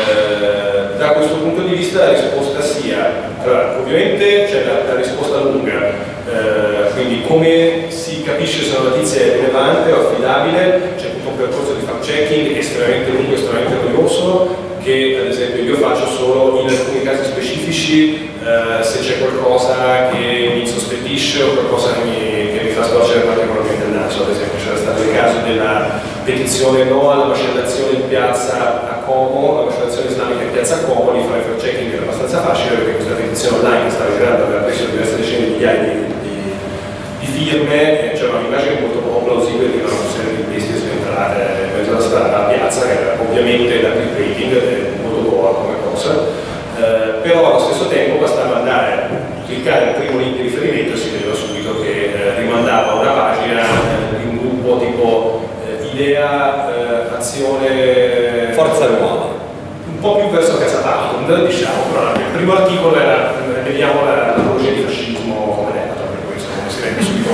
da questo punto di vista la risposta sia, allora, ovviamente c'è la risposta lunga, quindi come si capisce se una notizia è rilevante o affidabile, c'è tutto un percorso di fact checking estremamente lungo, estremamente noioso, che ad esempio io faccio solo in alcuni casi specifici, se c'è qualcosa che mi insospettisce o qualcosa che mi fa storcere particolarmente il naso. Ad esempio c'era stato il caso della petizione no alla macellazione in piazza a Como, la macellazione islamica in piazza a Como, di fare fact checking era abbastanza facile, perché questa petizione online che stava girando aveva preso diverse decine di migliaia di firme, e c'era un'immagine molto poco plausibile di una serie di bestie sventrate in mezzo alla strada, a piazza, che era ovviamente da clickbaiting, molto buona come cosa, però allo stesso tempo bastava andare a cliccare il primo link di riferimento e si vedeva subito che rimandava a una pagina di un gruppo tipo idea, azione, forza nuova, un po' più verso Casa Pound, diciamo, però il primo articolo era vediamo l'apologia di fascismo come reato, per cui insomma si rende subito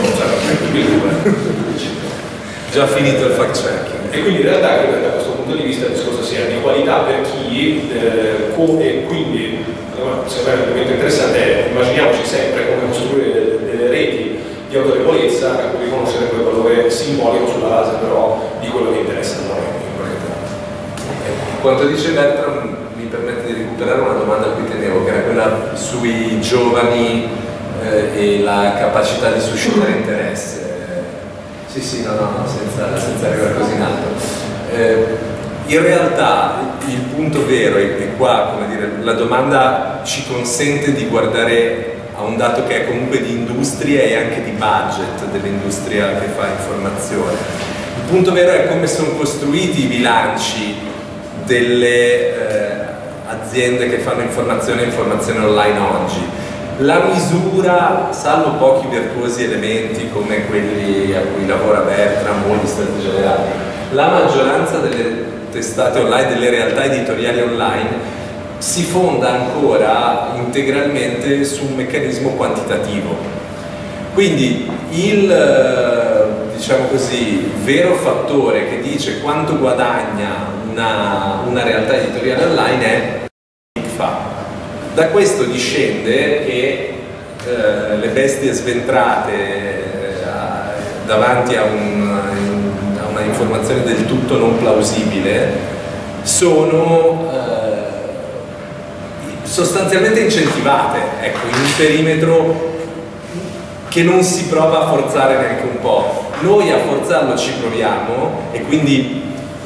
già finito il fact checking. E quindi in realtà credo che da questo punto di vista il discorso sia di qualità per chi, e quindi secondo me l'argomento interessante è immaginiamoci sempre come costruire delle reti di autorevolezza a cui riconoscere quel valore simbolico sulla base però di quello che interessa a noi in qualche modo. Quanto dice Bertram mi permette di recuperare una domanda a cui tenevo, che era quella sui giovani e la capacità di suscitare interesse. Sì, no, senza arrivare così in alto. In realtà il punto vero è qua, come dire, la domanda ci consente di guardare a un dato che è comunque di industria e anche di budget dell'industria che fa informazione. Il punto vero è come sono costruiti i bilanci delle aziende che fanno informazione online oggi. La misura, salvo pochi virtuosi elementi come quelli a cui lavora Bertram o gli stati generali, la maggioranza delle testate online, delle realtà editoriali online, si fonda ancora integralmente su un meccanismo quantitativo. Quindi il, diciamo così, vero fattore che dice quanto guadagna una realtà editoriale online è il fa. Da questo discende che le bestie sventrate davanti a una informazione del tutto non plausibile sono sostanzialmente incentivate, ecco, in un perimetro che non si prova a forzare neanche un po'. Noi a forzarlo ci proviamo, e quindi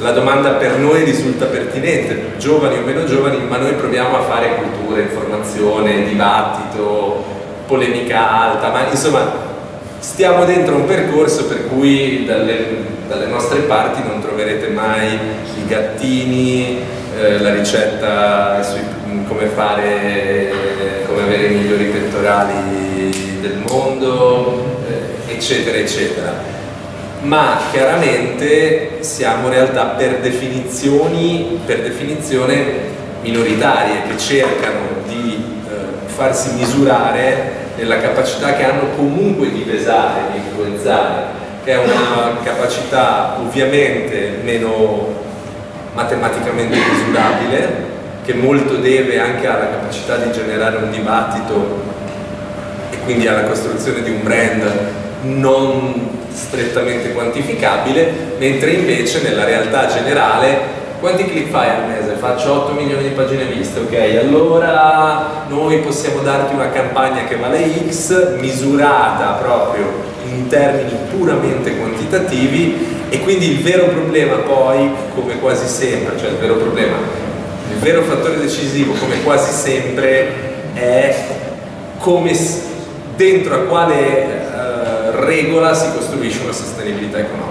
la domanda per noi risulta pertinente, giovani o meno giovani, ma noi proviamo a fare cultura, informazione, dibattito, polemica alta, ma insomma stiamo dentro un percorso per cui dalle nostre parti non troverete mai i gattini, la ricetta su come avere i migliori pettorali del mondo, eccetera eccetera, ma chiaramente siamo realtà per definizione minoritarie che cercano di farsi misurare nella capacità che hanno comunque di pesare, di influenzare, che è una capacità ovviamente meno matematicamente misurabile, che molto deve anche alla capacità di generare un dibattito e quindi alla costruzione di un brand non strettamente quantificabile, mentre invece nella realtà generale quanti click fai al mese? Faccio 8 milioni di pagine viste, ok? Allora noi possiamo darti una campagna che vale X, misurata proprio in termini puramente quantitativi, e quindi il vero problema poi, come quasi sempre, cioè il vero fattore decisivo, come quasi sempre, è come dentro a quale regola si costruisce una sostenibilità economica.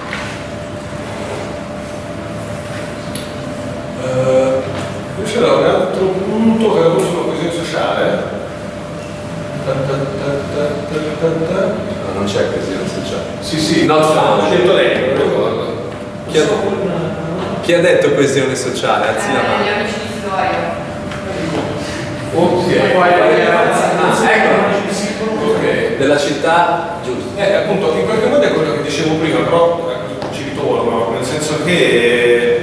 C'era un altro punto che era sulla coesione sociale. No, non c'è coesione sociale. Sì, not found. L'ha detto lei, non ricordo. Chi ha detto coesione sociale? Alzi la mano. Gli amici di storia. Ecco, della città, giusto. Appunto, in qualche modo è quello che dicevo prima, però ci ritorno, nel senso che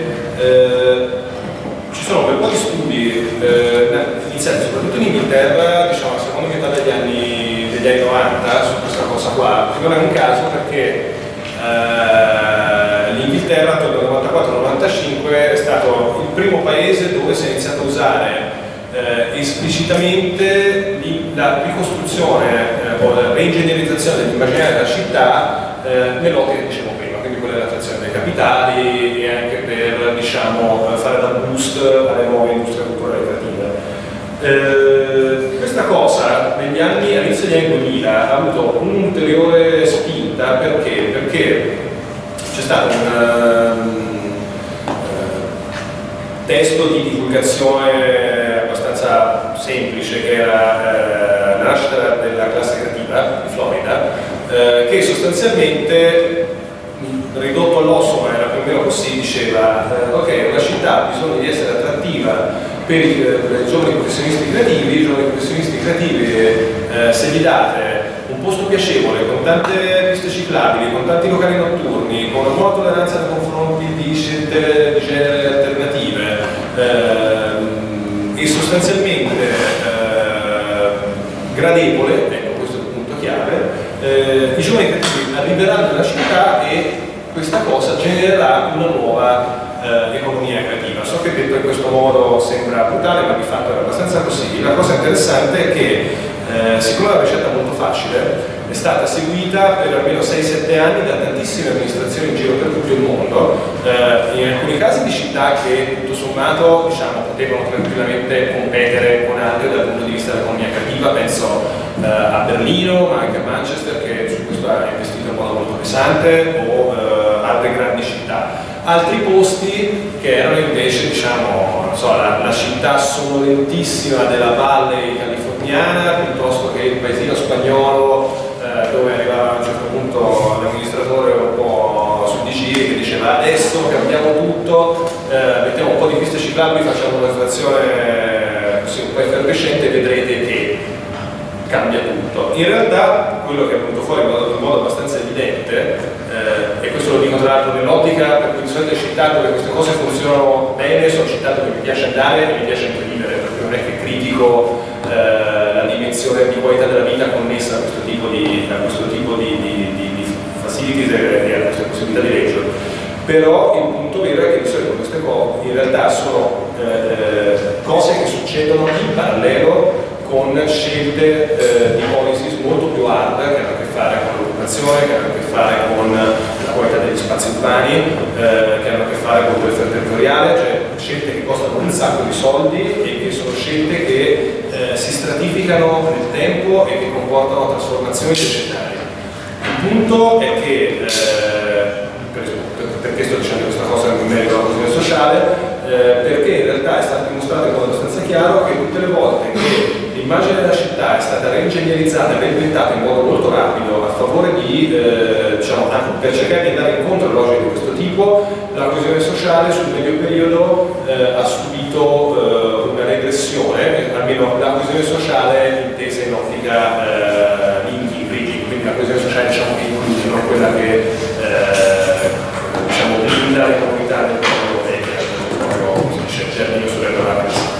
ci sono un bel po' di studi iniziati soprattutto in Inghilterra, diciamo a seconda metà degli anni 90 su questa cosa qua. Non è un caso perché l'Inghilterra attorno al 94-95 è stato il primo paese dove si è iniziato a usare esplicitamente la ricostruzione o la reingegnerizzazione dell'immaginario della città nell'ottica che dicevo prima, quindi quella dell'attrazione dei capitali e anche per, diciamo, fare da boost alle nuove industrie culturali creative. Questa cosa negli anni, all'inizio degli anni 2000 ha avuto un'ulteriore spinta perché c'è stato un testo di divulgazione abbastanza semplice che era la nascita della classe creativa di Florida, che sostanzialmente, ridotto all'osso ma era più o meno così, diceva ok, una città ha bisogno di essere attrattiva per i giovani professionisti creativi. I giovani professionisti creativi, se gli date un posto piacevole, con tante piste ciclabili, con tanti locali notturni, con una buona tolleranza nei confronti di scelte di genere alternative e sostanzialmente gradevole, ecco questo è il punto chiave, i giovani creativi arriveranno nella città e questa cosa genererà una nuova economia creativa. So che detto in questo modo sembra brutale, ma di fatto è abbastanza così. La cosa interessante è che siccome è una ricetta molto facile, è stata seguita per almeno 6-7 anni da tantissime amministrazioni in giro per tutto il mondo, in alcuni casi di città che tutto sommato, diciamo, potevano tranquillamente competere con altre dal punto di vista dell'economia creativa. Penso a Berlino, ma anche a Manchester, che su questo ha investito in modo molto pesante, o altre grandi città. Altri posti che erano invece, diciamo, non so, la città sonolentissima della Valle californiana, piuttosto che il paesino spagnolo, dove arrivava a un certo punto l'amministratore un po' sul di giri che diceva adesso cambiamo tutto, mettiamo un po' di piste ciclabili, facciamo una situazione così un po' effervescente e vedrete che cambia tutto. In realtà quello che è venuto fuori in modo abbastanza evidente, e questo lo dico tra l'altro nell'ottica per cui di solito città dove queste cose funzionano bene sono città dove mi piace andare e mi piace anche vivere, perché non è che critico la dimensione di qualità della vita connessa a questo tipo di facilities e a queste possibilità di legge. Però il punto vero è che di solito queste cose in realtà sono cose che succedono in parallelo con scelte scelte di policies molto più hard, che hanno a che fare con l'occupazione, che hanno a che fare con la qualità degli spazi urbani, che hanno a che fare con il welfare territoriale, cioè scelte che costano un sacco di soldi e che sono scelte che si stratificano nel tempo e che comportano trasformazioni necessarie. Il punto è che, perché sto dicendo questa cosa in merito alla coesione sociale, perché in realtà è stato dimostrato in modo abbastanza chiaro che tutte le volte che l'immagine della città è stata reingegnerizzata e reinventata in modo molto rapido a favore di, diciamo, per cercare di andare incontro a logiche di questo tipo, la coesione sociale sul medio periodo ha subito una regressione, almeno la coesione sociale intesa in ottica inclusive, quindi la coesione sociale, diciamo, che include, non quella che diciamo, blinda le comunità del mondo e che proprio cercano sull'errore.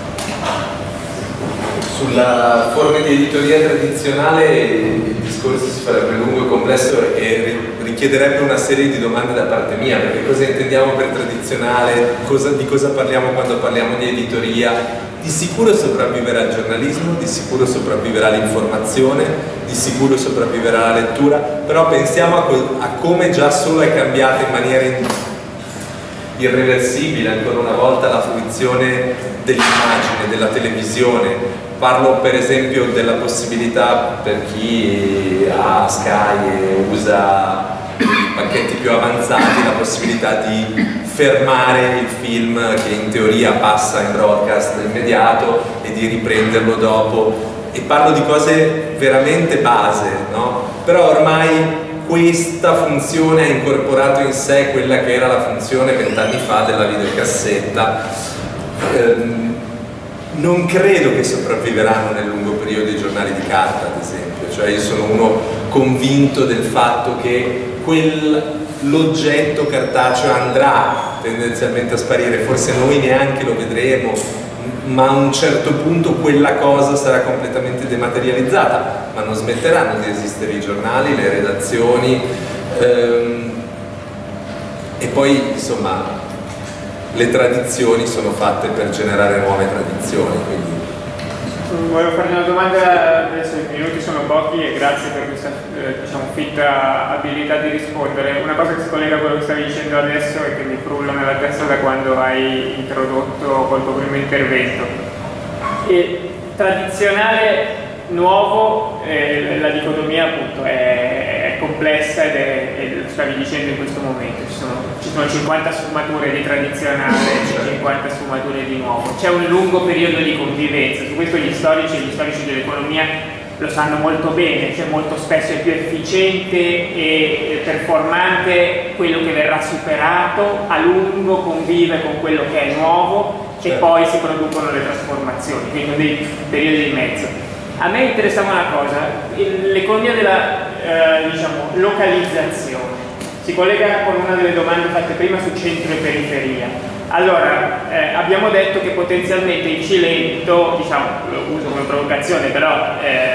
Sulla forma di editoria tradizionale il discorso si farebbe lungo e complesso e richiederebbe una serie di domande da parte mia, perché cosa intendiamo per tradizionale, di cosa parliamo quando parliamo di editoria. Di sicuro sopravviverà il giornalismo, di sicuro sopravviverà l'informazione, di sicuro sopravviverà la lettura, però pensiamo a come già solo è cambiata in maniera irreversibile ancora una volta la fruizione dell'immagine, della televisione. Parlo per esempio della possibilità per chi ha Sky e usa pacchetti più avanzati, la possibilità di fermare il film che in teoria passa in broadcast immediato e di riprenderlo dopo. E parlo di cose veramente base, no? Però ormai questa funzione ha incorporato in sé quella che era la funzione 20 anni fa della videocassetta. Non credo che sopravviveranno nel lungo periodo i giornali di carta, ad esempio, cioè io sono uno convinto del fatto che l'oggetto cartaceo andrà tendenzialmente a sparire, forse noi neanche lo vedremo, ma a un certo punto quella cosa sarà completamente dematerializzata, ma non smetteranno di esistere i giornali, le redazioni e poi insomma le tradizioni sono fatte per generare nuove tradizioni. Quindi. Volevo farti una domanda, adesso i minuti sono pochi e grazie per questa diciamo, fitta abilità di rispondere. Una cosa che si collega a quello che stavi dicendo adesso e che mi frulla nella testa da quando hai introdotto col tuo primo intervento. Tradizionale, nuovo, la dicotomia appunto è complessa e lo stavi dicendo in questo momento. Ci sono 50 sfumature di tradizionale e 50 sfumature di nuovo. C'è un lungo periodo di convivenza, su questo gli storici dell'economia lo sanno molto bene, cioè molto spesso è più efficiente e performante quello che verrà superato, a lungo convive con quello che è nuovo e poi si producono le trasformazioni, quindi dei periodi di mezzo. A me interessava una cosa, l'economia della diciamo, localizzazione. Si collega con una delle domande fatte prima su centro e periferia. Allora, abbiamo detto che potenzialmente il Cilento, diciamo, lo uso come provocazione, però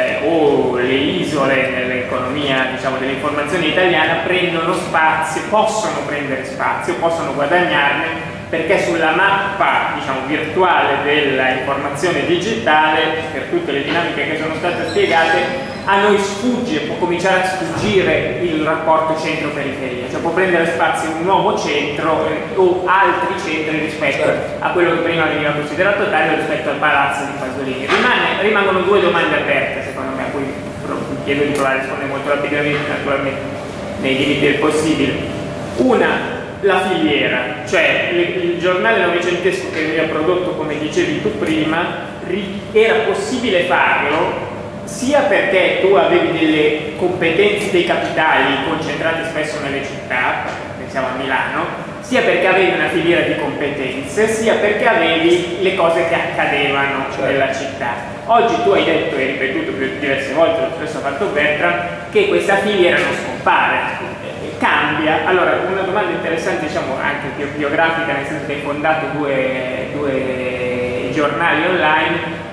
o le isole nell'economia diciamo, dell'informazione italiana prendono spazio, possono prendere spazio, possono guadagnarne, perché sulla mappa diciamo, virtuale dell'informazione digitale, per tutte le dinamiche che sono state spiegate, a noi sfugge, può cominciare a sfuggire il rapporto centro-periferia, cioè può prendere spazio un nuovo centro o altri centri rispetto a quello che prima veniva considerato tale rispetto al palazzo di Pasolini. Rimangono due domande aperte, secondo me, a cui chiedo di provare a rispondere molto rapidamente, naturalmente, nei limiti del possibile. Una, la filiera, cioè il giornale novecentesco che veniva prodotto, come dicevi tu prima, era possibile farlo sia perché tu avevi delle competenze, dei capitali concentrati spesso nelle città, pensiamo a Milano, sia perché avevi una filiera di competenze, sia perché avevi le cose che accadevano nella città. Oggi tu hai detto e ripetuto più diverse volte, lo stesso ha fatto Bertrand, che questa filiera non scompare, cambia. Allora, una domanda interessante, diciamo anche biografica, nel senso che hai fondato due giornali online.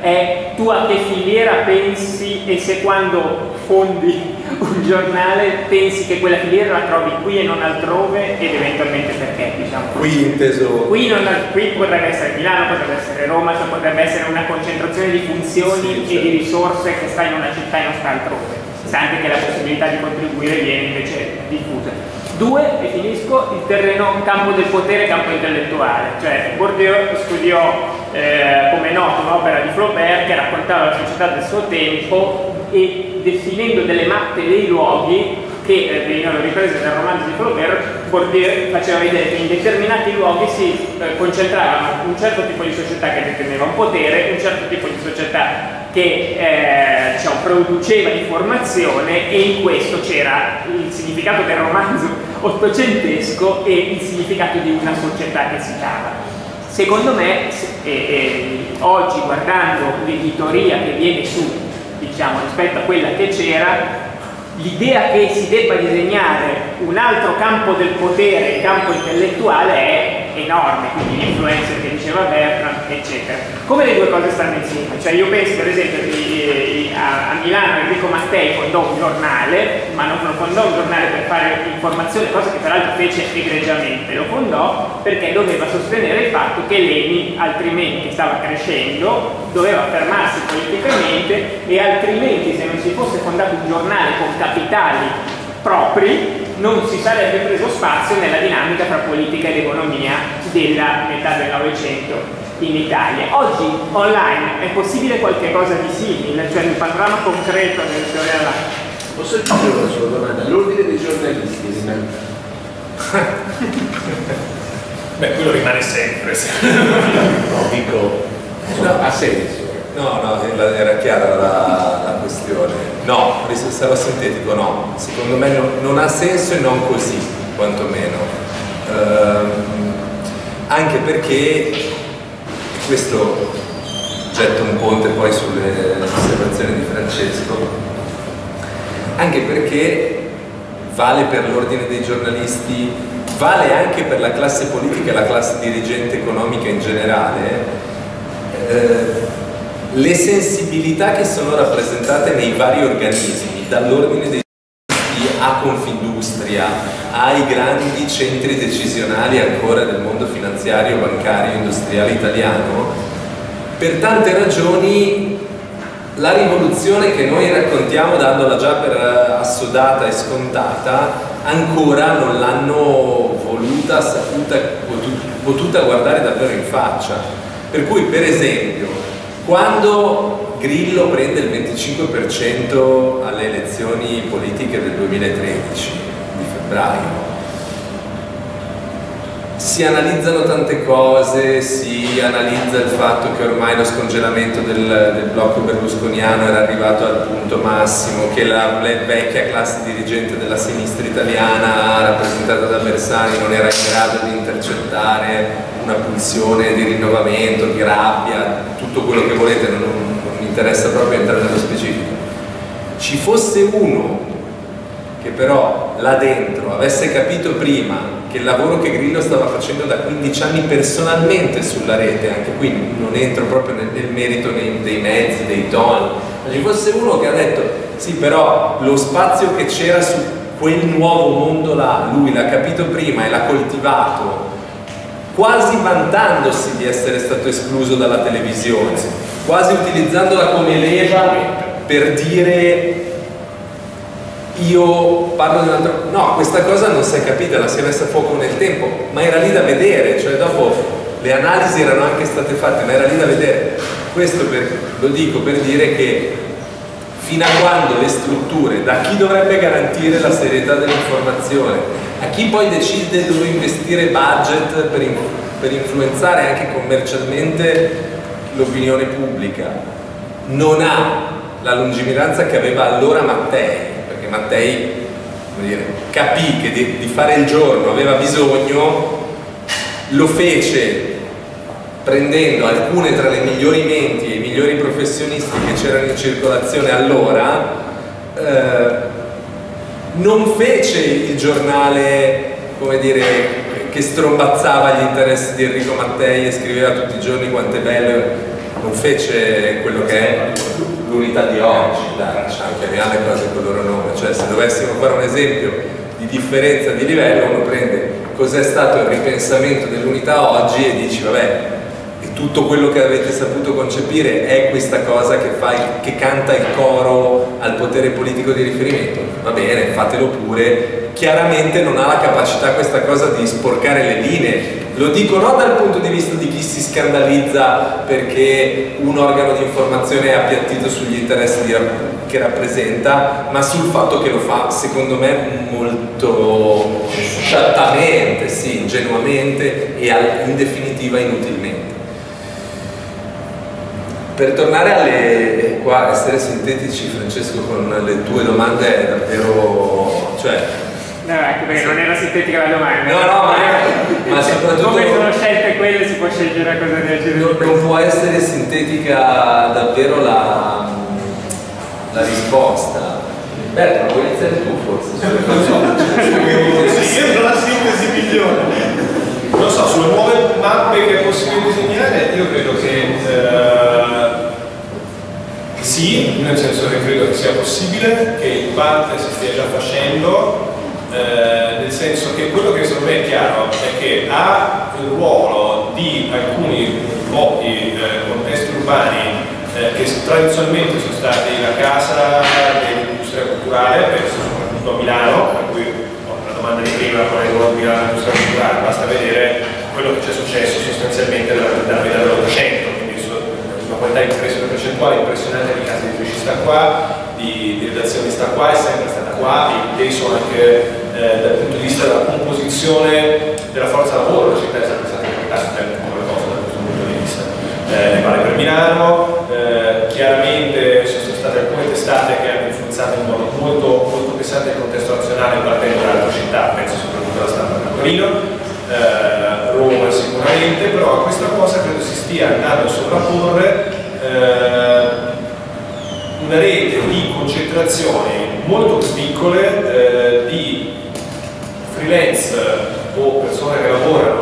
è tu a che filiera pensi e se quando fondi un giornale pensi che quella filiera la trovi qui e non altrove ed eventualmente perché, diciamo. Qui inteso... Qui potrebbe essere Milano, potrebbe essere Roma, cioè potrebbe essere una concentrazione di funzioni e di risorse che sta in una città e non sta altrove, sa anche che la possibilità di contribuire viene invece diffusa. 2, e finisco, il terreno, campo del potere, campo intellettuale, cioè Bourdieu studiò come è noto un'opera di Flaubert che raccontava la società del suo tempo e definendo delle mappe dei luoghi che venivano riprese dal romanzo di Flaubert, Bourdieu faceva vedere che in determinati luoghi si concentravano un certo tipo di società che deteneva un potere, un certo tipo di società che diciamo, produceva informazione, e in questo c'era il significato del romanzo ottocentesco e il significato di una società che si dava. Secondo me, oggi guardando l'editoria che viene su, diciamo, rispetto a quella che c'era, l'idea che si debba disegnare un altro campo del potere, il campo intellettuale, è enorme, quindi l'influencer che diceva Bertrand, eccetera. Come le due cose stanno insieme? Cioè io penso per esempio a Milano Enrico Mattei fondò un giornale, ma non lo fondò un giornale per fare informazione, cosa che peraltro fece egregiamente, lo fondò perché doveva sostenere il fatto che l'ENI altrimenti stava crescendo, doveva fermarsi politicamente e altrimenti se non si fosse fondato un giornale con capitali propri non si sarebbe preso spazio nella dinamica tra politica ed economia della metà del Novecento in Italia. Oggi online è possibile qualche cosa di simile, cioè nel panorama concreto dell'editoria online. Posso aggiungere una sola domanda? L'ordine dei giornalisti Beh, quello rimane sempre. No, dico, ha senso. No, era chiara la questione. No, sarò sintetico, no. Secondo me non ha senso e non così, quantomeno. Anche perché, questo getta un ponte poi sulle osservazioni di Francesco, anche perché vale per l'ordine dei giornalisti, vale anche per la classe politica e la classe dirigente economica in generale, le sensibilità che sono rappresentate nei vari organismi, dall'ordine dei giornalisti a Confindustria, ai grandi centri decisionali ancora del mondo finanziario, bancario, industriale italiano, per tante ragioni la rivoluzione che noi raccontiamo dandola già per assodata e scontata ancora non l'hanno voluta, saputa, potuta guardare davvero in faccia. Per cui, per esempio, quando Grillo prende il 25% alle elezioni politiche del 2013 di febbraio, si analizzano tante cose, si analizza il fatto che ormai lo scongelamento del blocco berlusconiano era arrivato al punto massimo, che la vecchia classe dirigente della sinistra italiana, rappresentata da Bersani, non era in grado di intercettare una pulsione di rinnovamento, di rabbia, tutto quello che volete, non mi interessa proprio entrare nello specifico. Ci fosse uno che però là dentro avesse capito prima che il lavoro che Grillo stava facendo da 15 anni personalmente sulla rete, anche qui non entro proprio nel merito dei mezzi, dei toni, ma ci fosse uno che ha detto sì, però lo spazio che c'era su quel nuovo mondo là, lui l'ha capito prima e l'ha coltivato, quasi vantandosi di essere stato escluso dalla televisione, quasi utilizzandola come leva per dire io parlo di un altro... No, questa cosa non si è capita, la si è messa a fuoco nel tempo, ma era lì da vedere, cioè dopo le analisi erano anche state fatte, ma era lì da vedere. Questo lo dico per dire che fino a quando le strutture, da chi dovrebbe garantire la serietà dell'informazione, a chi poi decide dove investire budget per influenzare anche commercialmente l'opinione pubblica, non ha la lungimiranza che aveva allora Mattei, perché Mattei, come dire, capì che di fare il giorno aveva bisogno, lo fece prendendo alcune tra le migliori menti e i migliori professionisti che c'erano in circolazione allora, non fece il giornale, come dire, che strombazzava gli interessi di Enrico Mattei e scriveva tutti i giorni quanto è bello. non fece quello che è l'unità di oggi, chiamiamo le cose con il loro nome, cioè se dovessimo fare un esempio di differenza di livello, uno prende cos'è stato il ripensamento dell'unità oggi e dici vabbè, e tutto quello che avete saputo concepire è questa cosa che canta il coro al potere politico di riferimento, va bene, fatelo pure. Chiaramente non ha la capacità questa cosa di sporcare le linee. Lo dico non dal punto di vista di chi si scandalizza perché un organo di informazione è appiattito sugli interessi che rappresenta, ma sul fatto che lo fa, secondo me, molto sciattamente, sì, ingenuamente e in definitiva inutilmente. Per tornare qua, essere sintetici, Francesco, con le tue domande è davvero... No, ecco perché non era sintetica la domanda. No, ma soprattutto... Come sono scelte quelle si può scegliere cosa dire. Non può essere sintetica davvero la risposta. Berto, vuoi iniziare tu forse? Dietro la sintesi migliore. Non so, sulle nuove mappe che è possibile disegnare, io credo che sì, nel senso che credo che sia possibile, che in parte si stia già facendo. Nel senso che quello che secondo me è chiaro è che ha il ruolo di alcuni pochi contesti urbani che tradizionalmente sono stati la casa dell'industria culturale, penso soprattutto a Milano, per cui la domanda di prima qual è il ruolo di Milano dell'industria culturale, basta vedere quello che c'è successo sostanzialmente dalla metà dell'Ottocento, quindi una qualità di percentuale impressionante di case editrici sta qua, di redazioni sta qua, è sempre stata qua, e penso anche dal punto di vista della composizione della forza lavoro la città è sempre stata importante come cosa da questo punto di vista. Vale per Milano, chiaramente ci sono state alcune testate che hanno influenzato in modo molto pesante il contesto nazionale partendo da altre città, penso soprattutto alla Stampa di Torino, Roma sicuramente, però questa cosa credo si stia andando a sovrapporre una rete di concentrazioni molto più piccole di freelance o persone che lavorano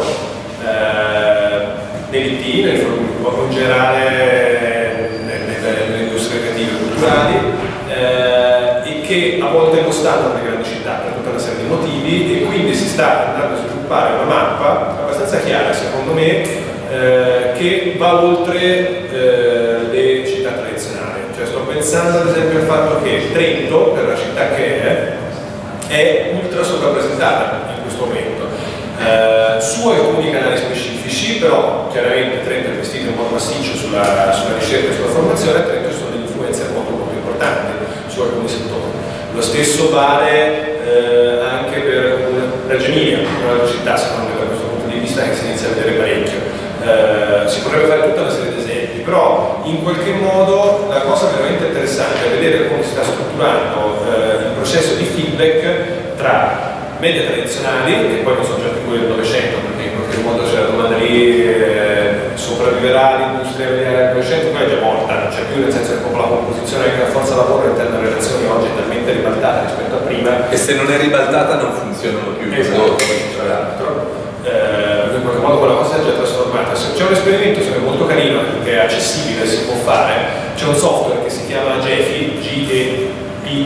nell'IT, in generale nelle industrie creative e culturali e che a volte non stanno nelle grandi città per tutta una serie di motivi, e quindi si sta andando a sviluppare una mappa abbastanza chiara secondo me che va oltre le città tradizionali. Cioè, sto pensando ad esempio al fatto che Trento, per la città che è ultra sovrappresentata in questo momento su alcuni canali specifici, però chiaramente Trento è investito in modo massiccio sulla ricerca e sulla formazione, a Trento ci sono delle influenze molto importanti su alcuni settori. Lo stesso vale anche per Reggio Emilia, un'altra città secondo me da questo punto di vista che si inizia a vedere parecchio. Si potrebbe fare tutta una serie di esempi, però in qualche modo la cosa veramente interessante è vedere come si sta strutturando il processo di feedback tra media tradizionali, che poi non sono già più quelli del Novecento, perché in qualche modo c'è la domanda lì, sopravviverà l'industria del Novecento, quella è già morta, non c'è più, nel senso che proprio la composizione anche la forza lavoro all'interno delle relazioni oggi è talmente ribaltata rispetto a prima. E se non è ribaltata non funzionano più. Esatto, tra l'altro. In qualche modo quella cosa è già trasformata. C'è un esperimento molto carino che è accessibile, si può fare, c'è un software che si chiama GEPHI, G-E-P-H-I,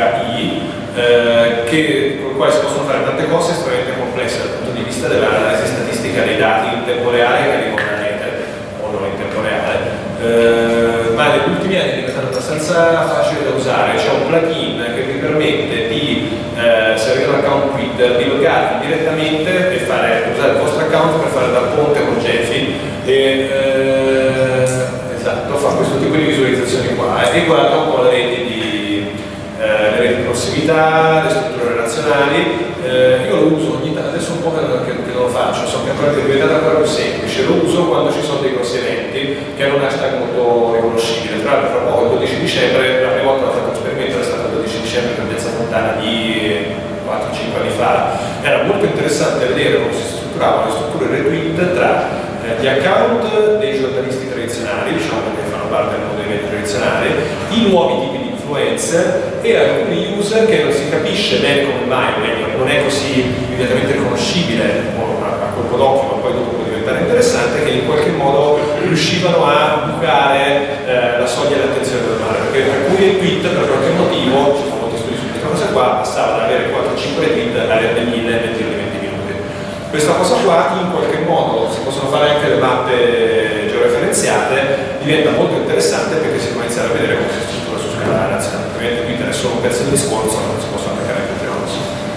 con il quale si possono fare tante cose estremamente complesse dal punto di vista dell'analisi statistica dei dati in tempo reale che arrivano dalla rete o non in tempo reale, ma negli ultimi anni è diventato abbastanza facile da usare. C'è un plugin che vi permette di, se avete un account Twitter, di logarvi direttamente e usare il vostro account per fare da ponte con GEPHI e esatto, fa questo tipo di visualizzazioni qua e guarda un po' le reti di prossimità, le strutture relazionali. Io lo uso ogni tanto, adesso un po' che non lo faccio, so che è diventata ancora più semplice, lo uso quando ci sono dei grossi eventi che hanno un hashtag molto riconoscibile. Tra l'altro fra poco, il 12 dicembre, la prima volta che ho fatto un esperimento era stato il 12 dicembre per Piazza Fontana di 4-5 anni fa. Era molto interessante vedere come si strutturavano le strutture retweet tra gli account dei giornalisti tradizionali, diciamo che fanno parte del mondo dei media tradizionali, i nuovi tipi di influencer influencer e alcuni user che non si capisce bene come mai, non è così immediatamente riconoscibile a colpo d'occhio, ma poi dopo può diventare interessante, che in qualche modo riuscivano a bucare la soglia dell'attenzione normale, perché alcuni tweet per qualche motivo, ci sono molti studi su questa cosa qua, passava da avere 4-5 tweet ad averne 1000 e metterli 20 minuti. Questa cosa qua in qualche modo, si possono fare anche le mappe georeferenziate, diventa molto interessante perché si può iniziare a vedere come si struttura su scala nazionale. Ovviamente Twitter è solo un pezzo di discorso, non si possono attaccare anche altre cose.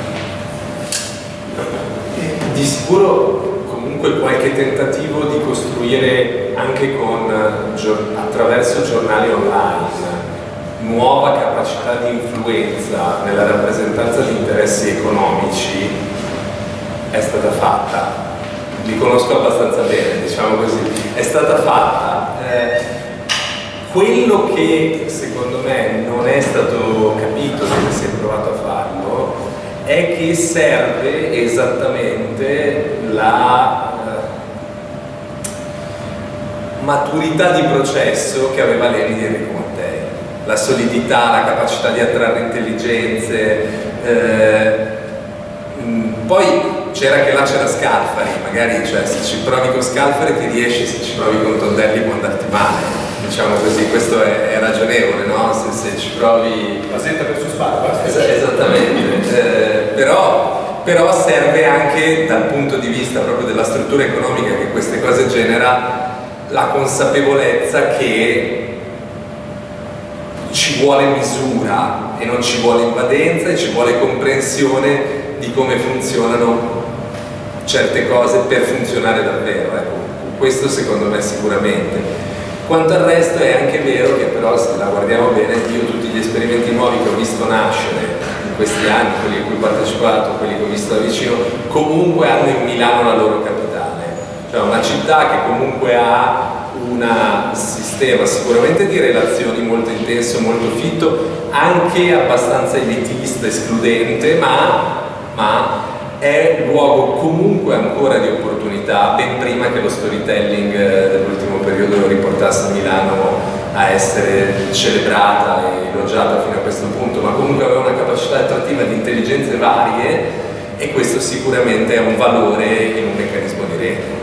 Di sicuro comunque qualche tentativo di costruire anche attraverso giornali online nuova capacità di influenza nella rappresentanza di interessi economici è stata fatta. Li conosco abbastanza bene, diciamo così, è stata fatta. Quello che secondo me non è stato capito se si è provato a farlo è che serve esattamente la maturità di processo che aveva l'ENI di Enrico Mattei, la solidità, la capacità di attrarre intelligenze. Poi c'era Scalfari, magari se ci provi con Scalfari ti riesci, se ci provi con Tondelli può andarti male, diciamo così, questo è ragionevole, no? Se ci provi... Basetta versus Barba. Esattamente, però serve anche dal punto di vista proprio della struttura economica che queste cose genera, la consapevolezza che ci vuole misura e non ci vuole invadenza e ci vuole comprensione di come funzionano certe cose per funzionare davvero, ecco, questo secondo me sicuramente. Quanto al resto è anche vero che però, se la guardiamo bene, io tutti gli esperimenti nuovi che ho visto nascere in questi anni, quelli a cui ho partecipato, quelli che ho visto da vicino, comunque hanno in Milano la loro capitale, cioè una città che comunque ha un sistema sicuramente di relazioni molto intenso, molto fitto, anche abbastanza elitista, escludente, ma è luogo comunque ancora di opportunità, ben prima che lo storytelling dell'ultimo periodo riportasse Milano a essere celebrata e elogiata fino a questo punto, ma comunque aveva una capacità attrattiva di intelligenze varie, e questo sicuramente è un valore in un meccanismo di rete.